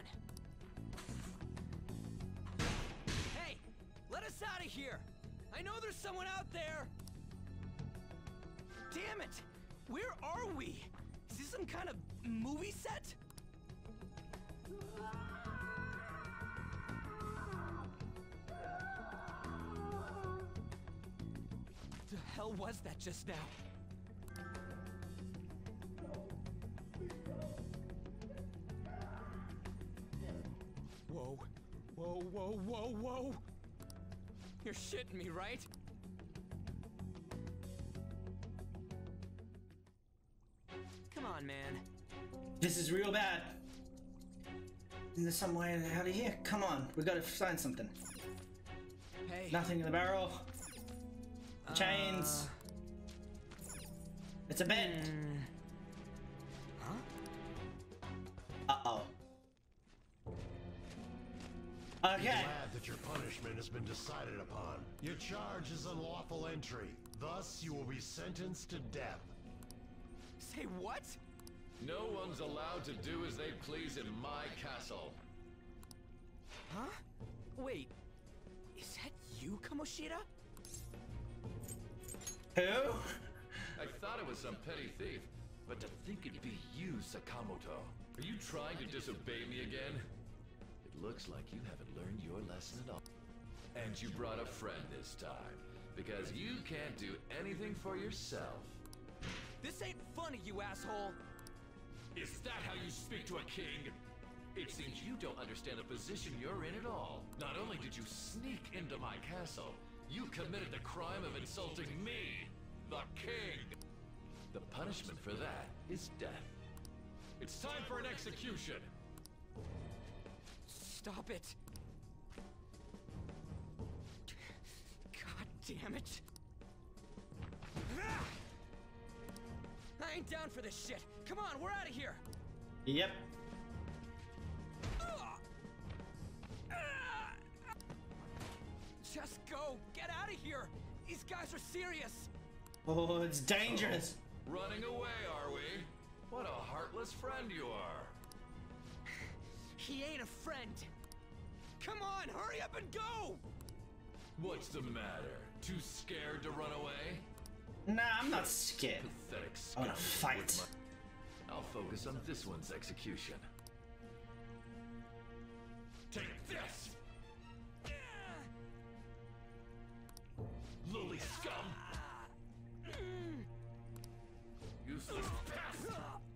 Hey, let us out of here! I know there's someone out there! Damn it! Where are we? Is this some kind of movie set? The hell was that just now? Whoa, whoa, whoa, whoa, whoa! You're shitting me, right? Come on, man.
This is real bad. Is there some way out of here? Come on, we gotta find something.
Hey.
Nothing in the barrel. The chains.
Uh,
it's a bed.
Mm. Huh?
Uh-oh. Okay.
Be glad that your punishment has been decided upon. Your charge is unlawful entry. Thus, you will be sentenced to death.
Say what?
No one's allowed to do as they please in my castle.
Huh? Wait, is that you, Kamoshida?
Who?
I thought it was some petty thief, but to think it'd be you, Sakamoto. Are you trying to disobey me again? It looks like you haven't learned your lesson at all. And you brought a friend this time, because you can't do anything for yourself.
This ain't funny, you asshole!
Is that how you speak to a king? It seems you don't understand the position you're in at all. Not only did you sneak into my castle, you committed the crime of insulting me, the king. The punishment for that is death. It's time for an execution.
Stop it. God damn it. I ain't down for this shit. Come on, we're out of here.
Yep.
Just go. Get out of here. These guys are serious.
Oh, it's dangerous.
Oh, running away, are we? What a heartless friend you are.
He ain't a friend. Come on, hurry up and go.
What's the matter? Too scared to run away?
Nah, I'm not scared.
Pathetic
I wanna fight.
My... I'll focus on this one's execution. Take this! Lowly scum! Useless pest!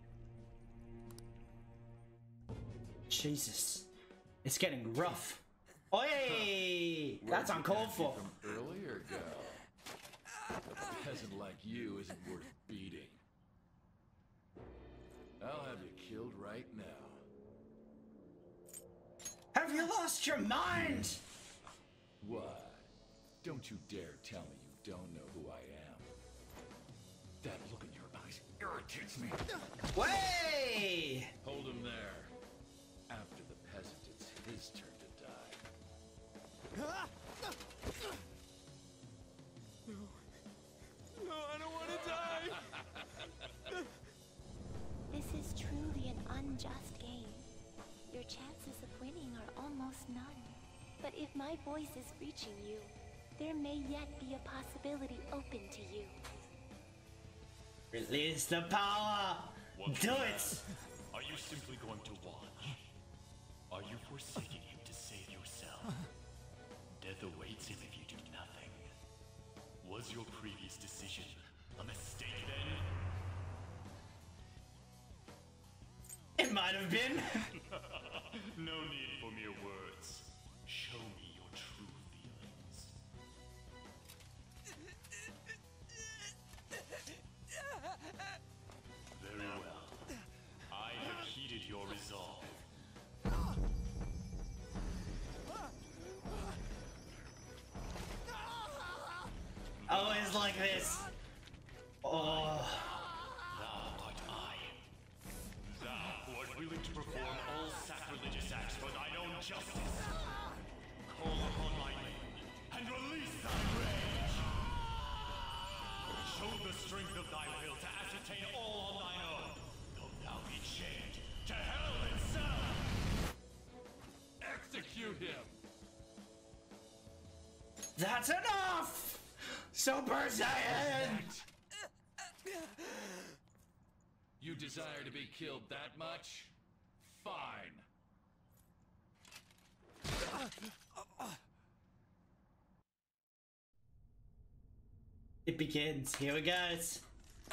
Jesus. It's getting rough. Oi! That's uncalled for.
From earlier, girl. A peasant like you isn't worth beating. I'll have you killed right now.
Have you lost your mind?
What? Don't you dare tell me you don't know who I am. That look in your eyes irritates me.
Way!
Hold him there. After the peasant, it's his turn to die.
No. No, I don't want to die.
This is truly an unjust game. Your chances of winning are almost none. But if my voice is reaching you, there may yet be a possibility open to you.
Release the power!
What's
Do
the
it!
matter? Are you simply going to watch? Are you forsaking him to save yourself? Death awaits him if you do nothing. Was your previous decision a mistake then?
It might have been.
No need for mere words. Show me your true feelings. Very well. I have heeded your resolve.
Always like this. Oh.
Thou art I. Thou who art willing to perform all sacrilegious acts for thine own justice. Call upon my name and release thy rage. Show the strength of thy will to ascertain all on thine own, though thou be chained to hell itself.
Execute him!
That's enough! Super Saiyan!
You desire to be killed that much? Fine.
It begins. Here it goes.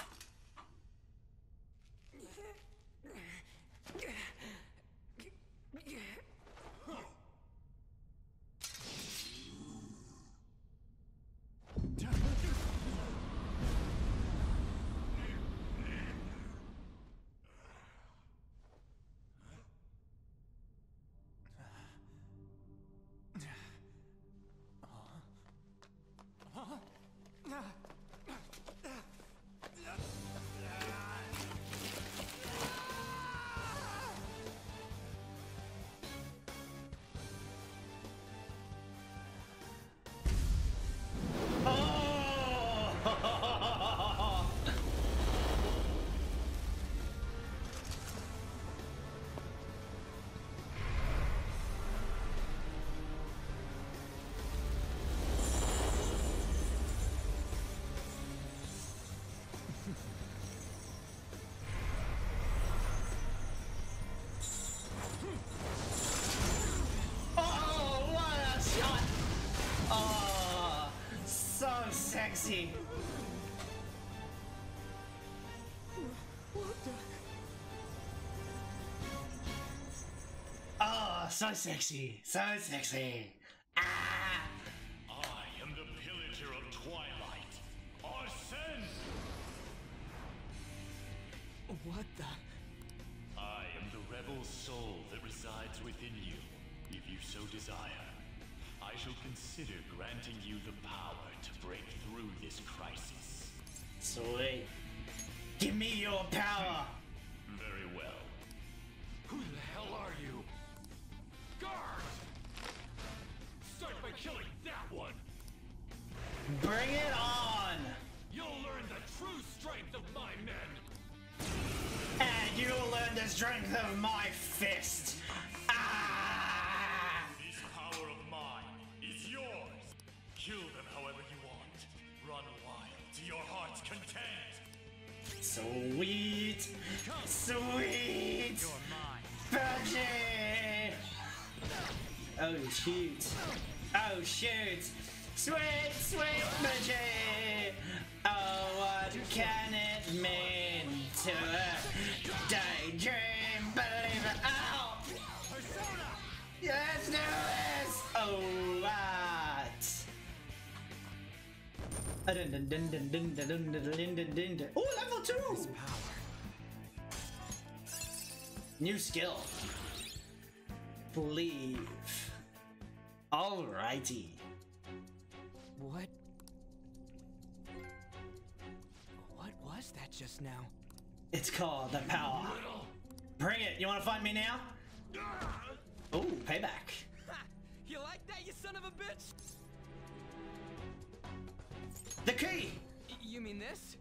Sexy. Oh, so sexy, so sexy. Ah!
I am the pillager of Twilight, Arsene!
What the?
I am the rebel soul that resides within you. If you so desire, I shall consider granting you the power to break through this crisis.
Sweet. Give me your power.
Very well.
Who the hell are you? Guard! Start by killing that one!
Bring it on!
You'll learn the true strength of my men!
And you'll learn the strength of my fist! Ah!
This power of mine is yours! Kill them however you want. Run wild to your heart's content!
Sweet. Sweet. Budget. Oh shoot. Oh shoot. Sweet, sweet budget. Oh, what can it mean to a daydream believer? Ow! Let's do this! Oh, what? Oh, level two! New skill. Believe. Alrighty.
What? What was that just now?
It's called the power. Bring it. You want to fight me now? Oh, payback.
Ha! You like that, you son of a bitch?
The key.
Y you mean this?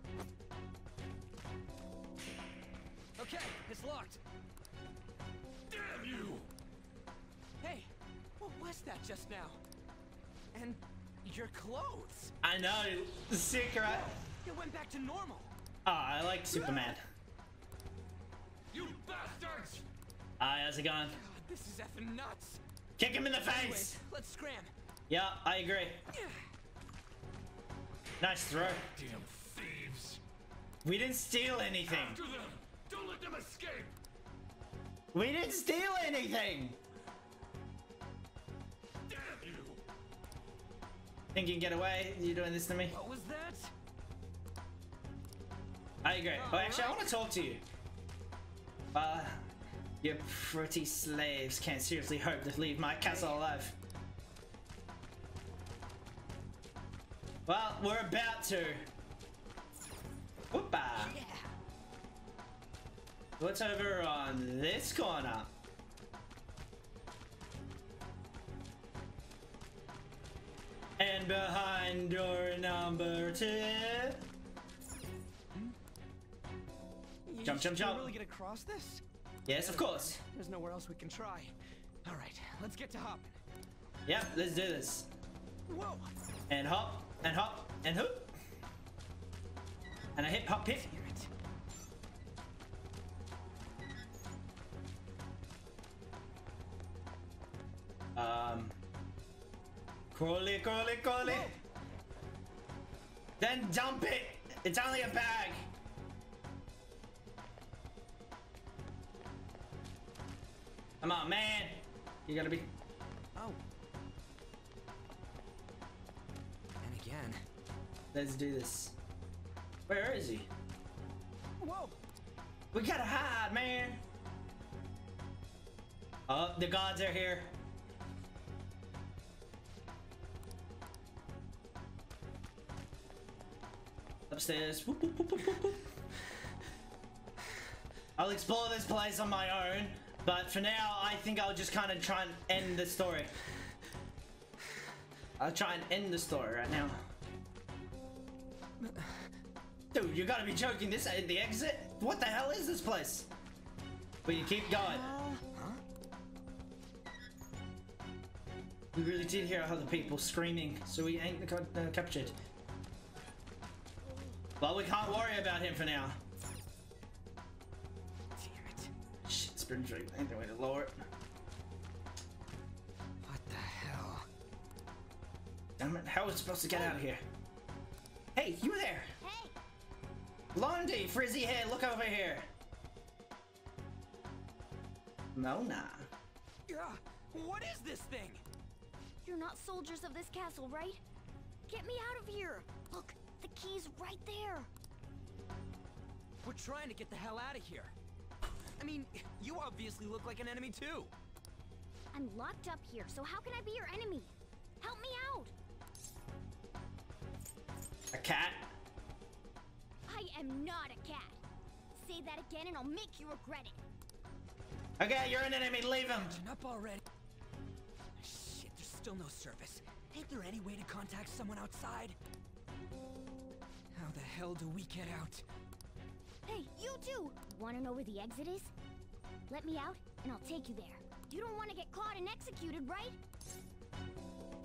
Okay, it's locked. Damn you! Hey, what was that just now? And your clothes.
I know. Sick, right?
It went back to normal.
Ah, oh, I like Superman.
You bastards!
Hi, how's it going?
God, this is effing nuts.
Kick him in the face.
Anyways, let's scram.
Yeah, I agree. Nice throw.
Damn thieves!
We didn't steal anything.
After them! Don't let them escape!
We didn't steal anything.
Damn you!
Think you can get away? You doing this to me?
What was that?
I agree. Oh, actually, I want to talk to you. Uh, your pretty slaves can't seriously hope to leave my castle alive. Well, we're about to. Whoopa.
Yeah.
What's over on this corner? And behind door number two.
You
Jump, jump, jump.
Really get across this?
Yes, of course.
There's nowhere else we can try. All right, let's get to hopping.
Yep, let's do this.
Whoa!
And hop, and hop, and hoop. And a hip, hop, hip. Um. Crawly, crawly, crawly. Then dump it. It's only a bag. Come on, man. You gotta be.
Oh. And again.
Let's do this. Where is he?
Whoa.
We gotta hide, man. Oh, the gods are here. Upstairs. Whoop, whoop, whoop, whoop, whoop. I'll explore this place on my own, but for now, I think I'll just kind of try and end the story. I'll try and end the story right now. Dude, you gotta be joking. This ain't the exit? What the hell is this place? But you keep going.
Huh?
We really did hear other people screaming, so we ain't got uh, captured. Well, we can't worry about him for now.
Damn it.
Shit, spring trigger. Ain't no way to lower it.
What the hell?
Damn it, how are we supposed to get out of here? Hey, you there!
Hey!
Blondie, frizzy hair, look over here! Mona.
Yeah. What is this thing?
You're not soldiers of this castle, right? Get me out of here! Look, the key's right there!
We're trying to get the hell out of here. I mean, you obviously look like an enemy too.
I'm locked up here, so how can I be your enemy? Help me out!
A cat?
I am not a cat. Say that again and I'll make you regret it.
Okay, you're an enemy, leave him!
Up already. Shit, there's still no service. Ain't there any way to contact someone outside? How the hell do we get out?
Hey, you too! Wanna know where the exit is? Let me out, and I'll take you there. You don't want to get caught and executed, right?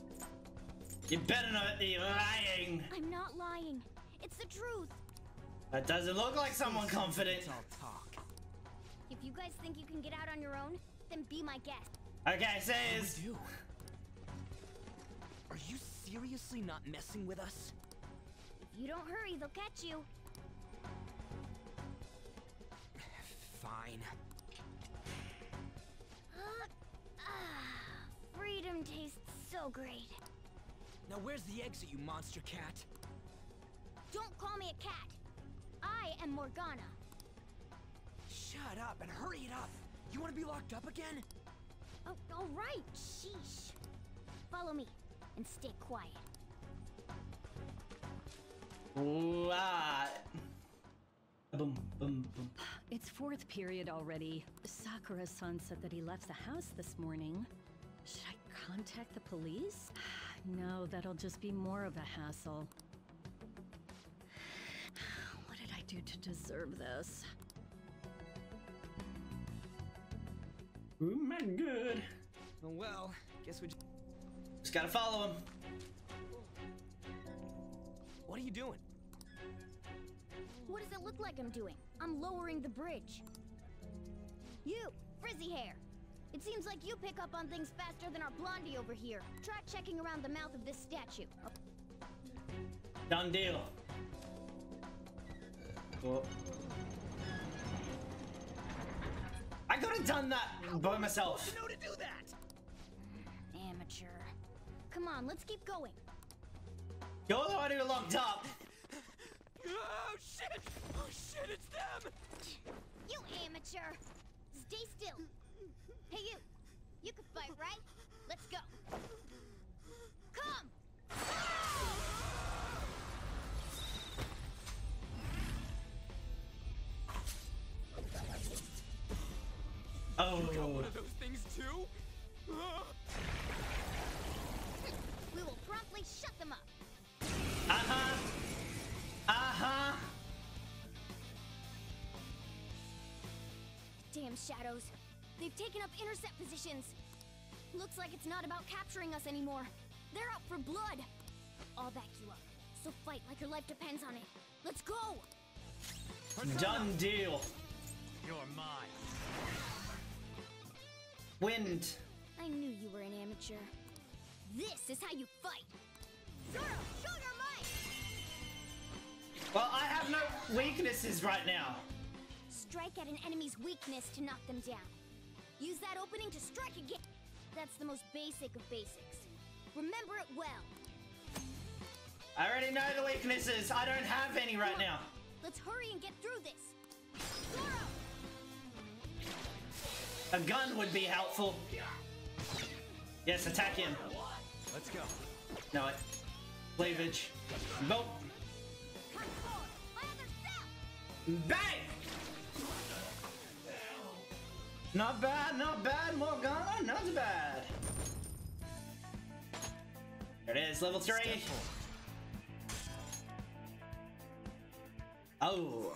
You better not be lying!
I'm not lying. It's the truth.
That doesn't look like someone confident.
If you guys think you can get out on your own, then be my guest.
Okay, says.
Are you seriously not messing with us?
If you don't hurry, they'll catch you.
Fine.
Uh, ah, freedom tastes so great.
Now where's the exit, you monster cat?
Don't call me a cat. I am Morgana.
Shut up and hurry it up. You want to be locked up again?
Oh, all right. Sheesh. Follow me and stay quiet.
Ooh, ah. Boom, boom, boom.
It's fourth period already. Sakura-san said that he left the house this morning. Should I contact the police? No, that'll just be more of a hassle. What did I do to deserve this?
Oh my god.
Oh, well, guess we just...
Just gotta follow him.
What are you doing?
What does it look like I'm doing? I'm lowering the bridge. You, frizzy hair. It seems like you pick up on things faster than our blondie over here. Try checking around the mouth of this statue.
Done deal. Cool. I could have done that by myself.
You know to do that.
Amateur. Come on, let's keep going.
You're the one who locked up.
Oh shit! Oh shit! It's them!
You amateur. Stay still. Hey you. You can fight, right? Let's go. Come.
Oh.
You got one of those things too?
We will promptly shut them up.
Uh-huh. Uh-huh.
Damn shadows. They've taken up intercept positions. Looks like it's not about capturing us anymore. They're out for blood. I'll back you up. So fight like your life depends on it. Let's go.
Done deal.
You're mine.
Wind.
I knew you were an amateur. This is how you fight. Zoro, show your might.
Well, I have no weaknesses right now.
Strike at an enemy's weakness to knock them down. Use that opening to strike again. That's the most basic of basics. Remember it well.
I already know the weaknesses. I don't have any right now.
Let's hurry and get through this. Zoro!
A gun would be helpful. Yes, attack him.
Let's go.
No, it. Cleavage. Boom. Bang! Not bad, not bad, Morgana, not bad. There it is, level three. Oh.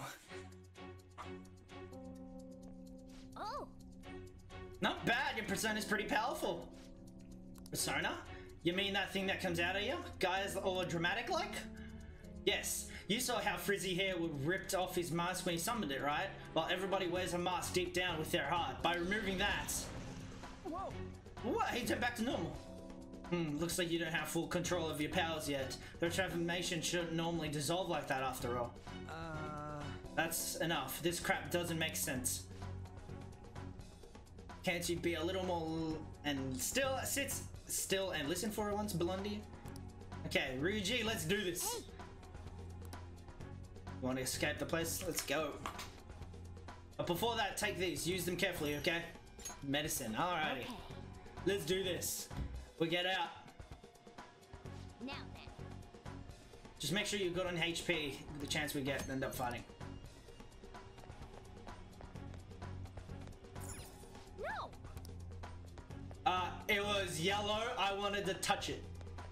Oh.
Not bad, your persona is pretty powerful. Persona? You mean that thing that comes out of you? Guys all dramatic like? Yes. You saw how frizzy hair ripped off his mask when he summoned it, right? Well, everybody wears a mask deep down with their heart. By removing that...
Whoa!
What? He turned back to normal. Hmm, looks like you don't have full control of your powers yet. Their transformation shouldn't normally dissolve like that after all.
Uh...
That's enough. This crap doesn't make sense. Can't you be a little more... and still sit still and listen for it once, Blondie? Okay, Ryuji, let's do this.
Hey.
You want to escape the place? Let's go. But before that, take these. Use them carefully, okay? Medicine. Alrighty.
Okay.
Let's do this. We get out.
Now then.
Just make sure you're good on H P. The chance we get end up fighting.
No.
Uh, it was yellow. I wanted to touch it.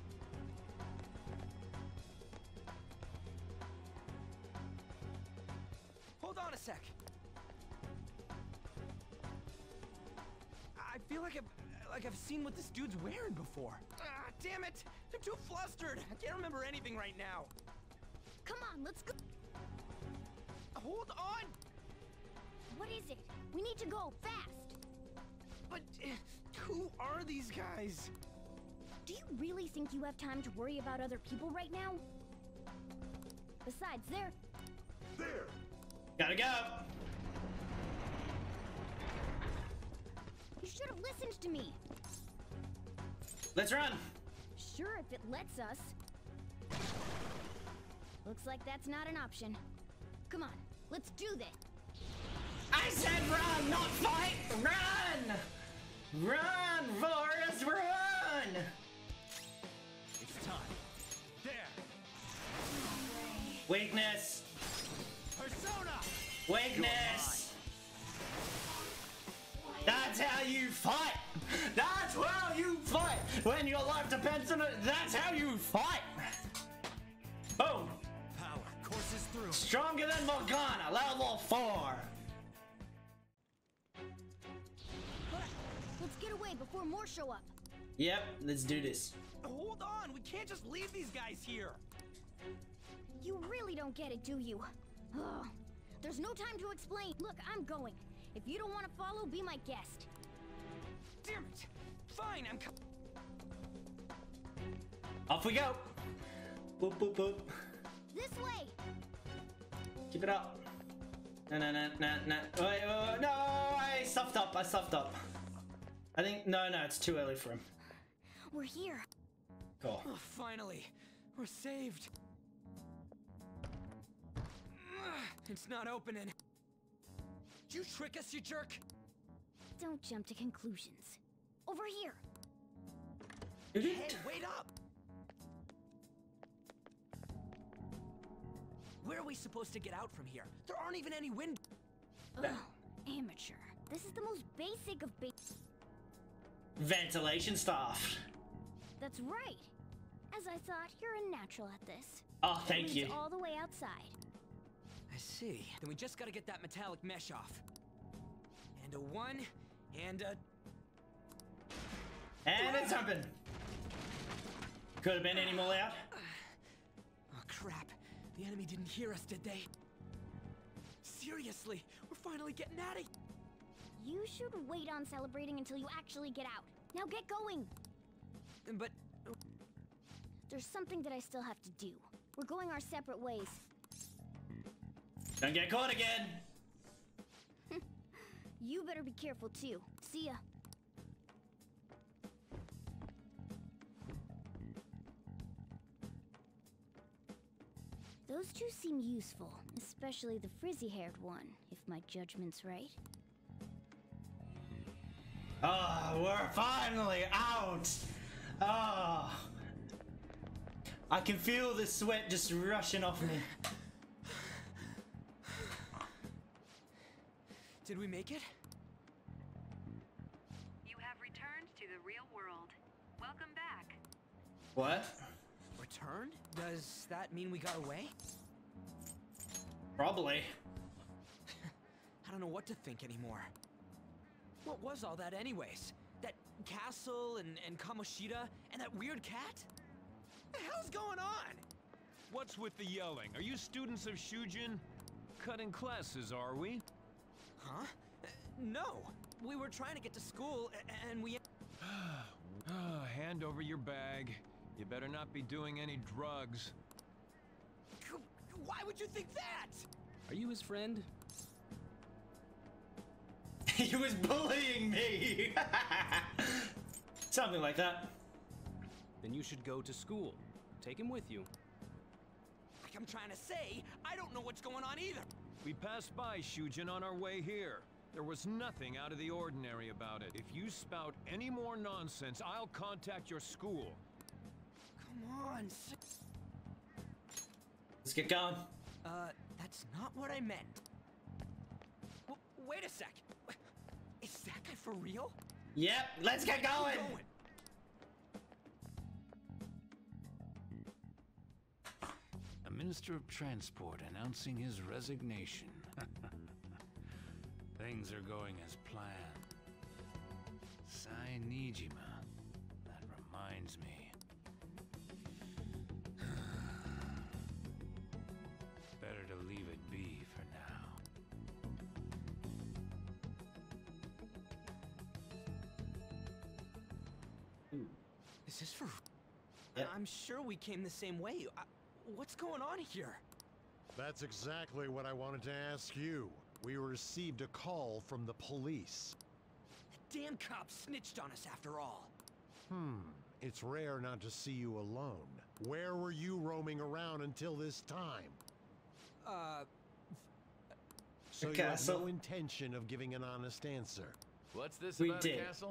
Hold on a sec. I feel like I've like I've seen what this dude's wearing before. Ah, damn it! I'm too flustered. I can't remember anything right now.
Come on, let's go.
hold on!
What is it? We need to go, fast!
But uh, who are these guys?
Do you really think you have time to worry about other people right now? Besides, they're...
There!
Gotta go!
You should have listened to me!
Let's run!
Sure, if it lets us. Looks like that's not an option. Come on, let's do this!
I said run, not fight! Run! Run, Forrest, run!
It's time. There!
Weakness!
Persona!
Weakness! That's how you fight! That's how you fight! When your life depends on it, that's how you fight! Boom!
Power courses through.
Stronger than Morgana, level four!
Let's get away before more show up.
Yep, let's do this.
Hold on, we can't just leave these guys here.
You really don't get it, do you? Ugh. There's no time to explain. Look, I'm going. If you don't want to follow, be my guest.
Damn it! Fine, I'm co-
Off we go! Boop, boop, boop.
This way!
Keep it up. No, no, no, no, no. Wait, wait, wait. No, I stuffed up. I stuffed up. I think, no, no, it's too early for him.
We're here.
Cool.
Oh, finally, we're saved. It's not opening. Did you trick us, you jerk?
Don't jump to conclusions. Over here.
Hey, wait up! Where are we supposed to get out from here? There aren't even any windows.
Ugh, amateur. This is the most basic of ba-
Ventilation stuff.
That's right. As I thought, you're a natural at this.
Oh, thank
Leads
you.
all the way outside.
I see. Then we just gotta get that metallic mesh off. And a one, and a...
And it's jumping. Could have been any more loud.
Oh, crap. The enemy didn't hear us, did they? Seriously, we're finally getting out of here.
You should wait on celebrating until you actually get out. Now get going!
But...
There's something that I still have to do. We're going our separate ways.
Don't get caught again.
You better be careful too. See ya. Those two seem useful, especially the frizzy-haired one, if my judgment's right.
Oh, we're finally out. Oh. I can feel the sweat just rushing off me.
Did we make it?
You have returned to the real world. Welcome back.
What?
Returned? Does that mean we got away?
Probably.
I don't know what to think anymore. What was all that anyways? That castle and, and Kamoshida and that weird cat? What the hell's going on?
What's with the yelling? Are you students of Shujin? Cutting classes, are we?
Huh? Uh, no. We were trying to get to school a- and we...
Ah, hand over your bag. You better not be doing any drugs.
Why would you think that?
Are you his friend?
He was bullying me. Something like that.
Then you should go to school. Take him with you.
Like I'm trying to say, I don't know what's going on either.
We passed by Shujin on our way here. There was nothing out of the ordinary about it. If you spout any more nonsense, I'll contact your school.
Come on.
Let's get going.
Uh, that's not what I meant. W wait a sec. Is that guy for real?
Yep, let's get going.
Keep going.
A Minister of Transport announcing his resignation. Things are going as planned. Sai Nijima. That reminds me. Better to leave it be for now.
Is this for...
Yep.
I'm sure we came the same way. I, what's going on here?
That's exactly what I wanted to ask you. We received a call from the police.
The damn cop snitched on us after all.
Hmm. It's rare not to see you alone. Where were you roaming around until this time?
Uh...
So you have no intention of giving an honest answer.
What's this
We
about
did.
a castle?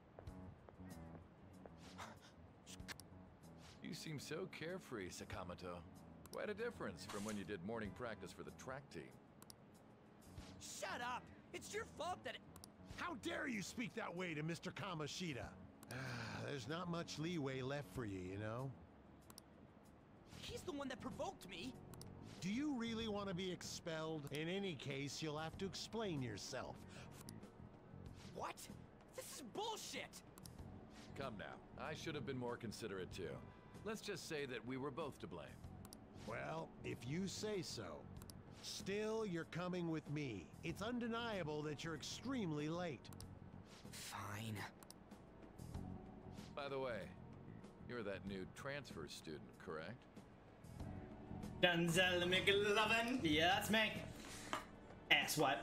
You seem so carefree, Sakamoto. Quite a difference from when you did morning practice for the track team.
Shut up! It's your fault that...
How dare you speak that way to Mister Kamoshida? There's not much leeway left for you, you know?
He's the one that provoked me!
Do you really want to be expelled? In any case, you'll have to explain yourself.
What? This is bullshit!
Come now. I should have been more considerate too. Let's just say that we were both to blame.
Well, if you say so. Still, you're coming with me. It's undeniable that you're extremely late.
Fine.
By the way, you're that new transfer student, correct?
Danzell McLovin. Yeah, that's me. Asswipe.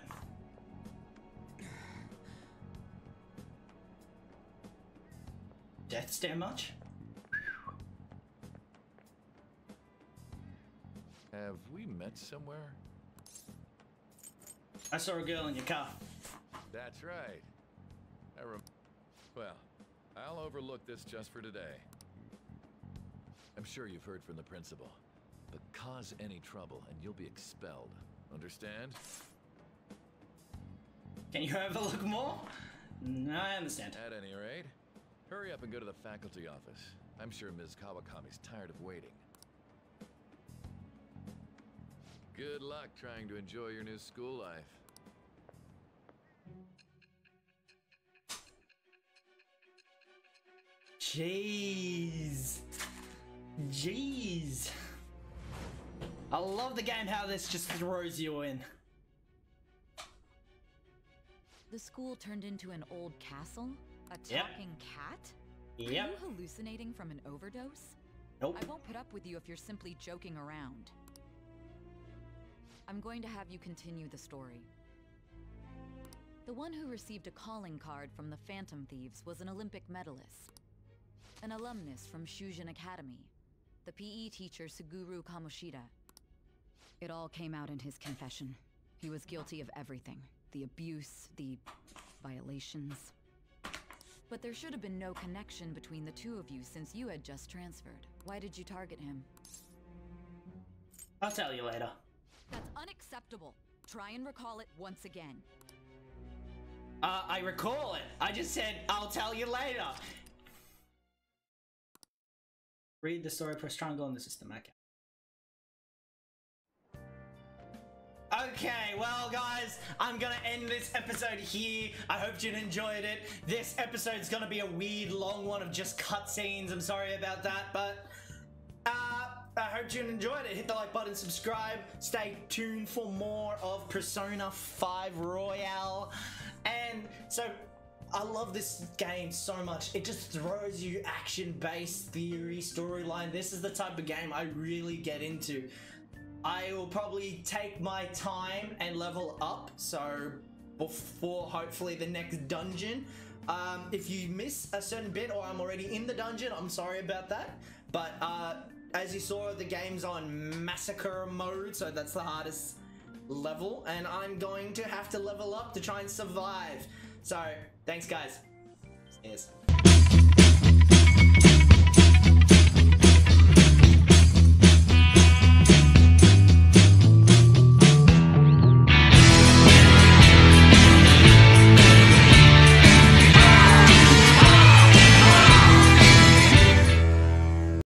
Death stare much?
Have we met somewhere?
I saw a girl in your car.
That's right. I rem- Well, I'll overlook this just for today. I'm sure you've heard from the principal, but cause any trouble and you'll be expelled. Understand?
Can you overlook more? No, I understand.
At any rate, hurry up and go to the faculty office. I'm sure Miz Kawakami's tired of waiting. Good luck trying to enjoy your new school life.
Jeez. Jeez. I love the game how this just throws you in.
The school turned into an old castle? A
Yep.
talking cat?
Yep.
Are you hallucinating from an overdose?
Nope.
I won't put up with you if you're simply joking around. I'm going to have you continue the story. The one who received a calling card from the Phantom Thieves was an Olympic medalist. An alumnus from Shujin Academy. The P E teacher Suguru Kamoshida. It all came out in his confession. He was guilty of everything. The abuse, the violations. But there should have been no connection between the two of you since you had just transferred. Why did you target him?
I'll tell you later.
That's unacceptable. Try and recall it once again.
Uh, I recall it. I just said, I'll tell you later. Read the story, press triangle in the system. Okay. Okay, well guys, I'm gonna end this episode here. I hope you enjoyed it. This episode's gonna be a weird long one of just cutscenes. I'm sorry about that, but uh, I hope you enjoyed it. Hit the like button, subscribe. Stay tuned for more of Persona five Royale. And so, I love this game so much. It just throws you action-based theory, storyline. This is the type of game I really get into. I will probably take my time and level up, so before hopefully the next dungeon. Um, if you miss a certain bit or I'm already in the dungeon, I'm sorry about that. But uh, as you saw, the game's on massacre mode, so that's the hardest level. And I'm going to have to level up to try and survive. So, thanks guys. Cheers.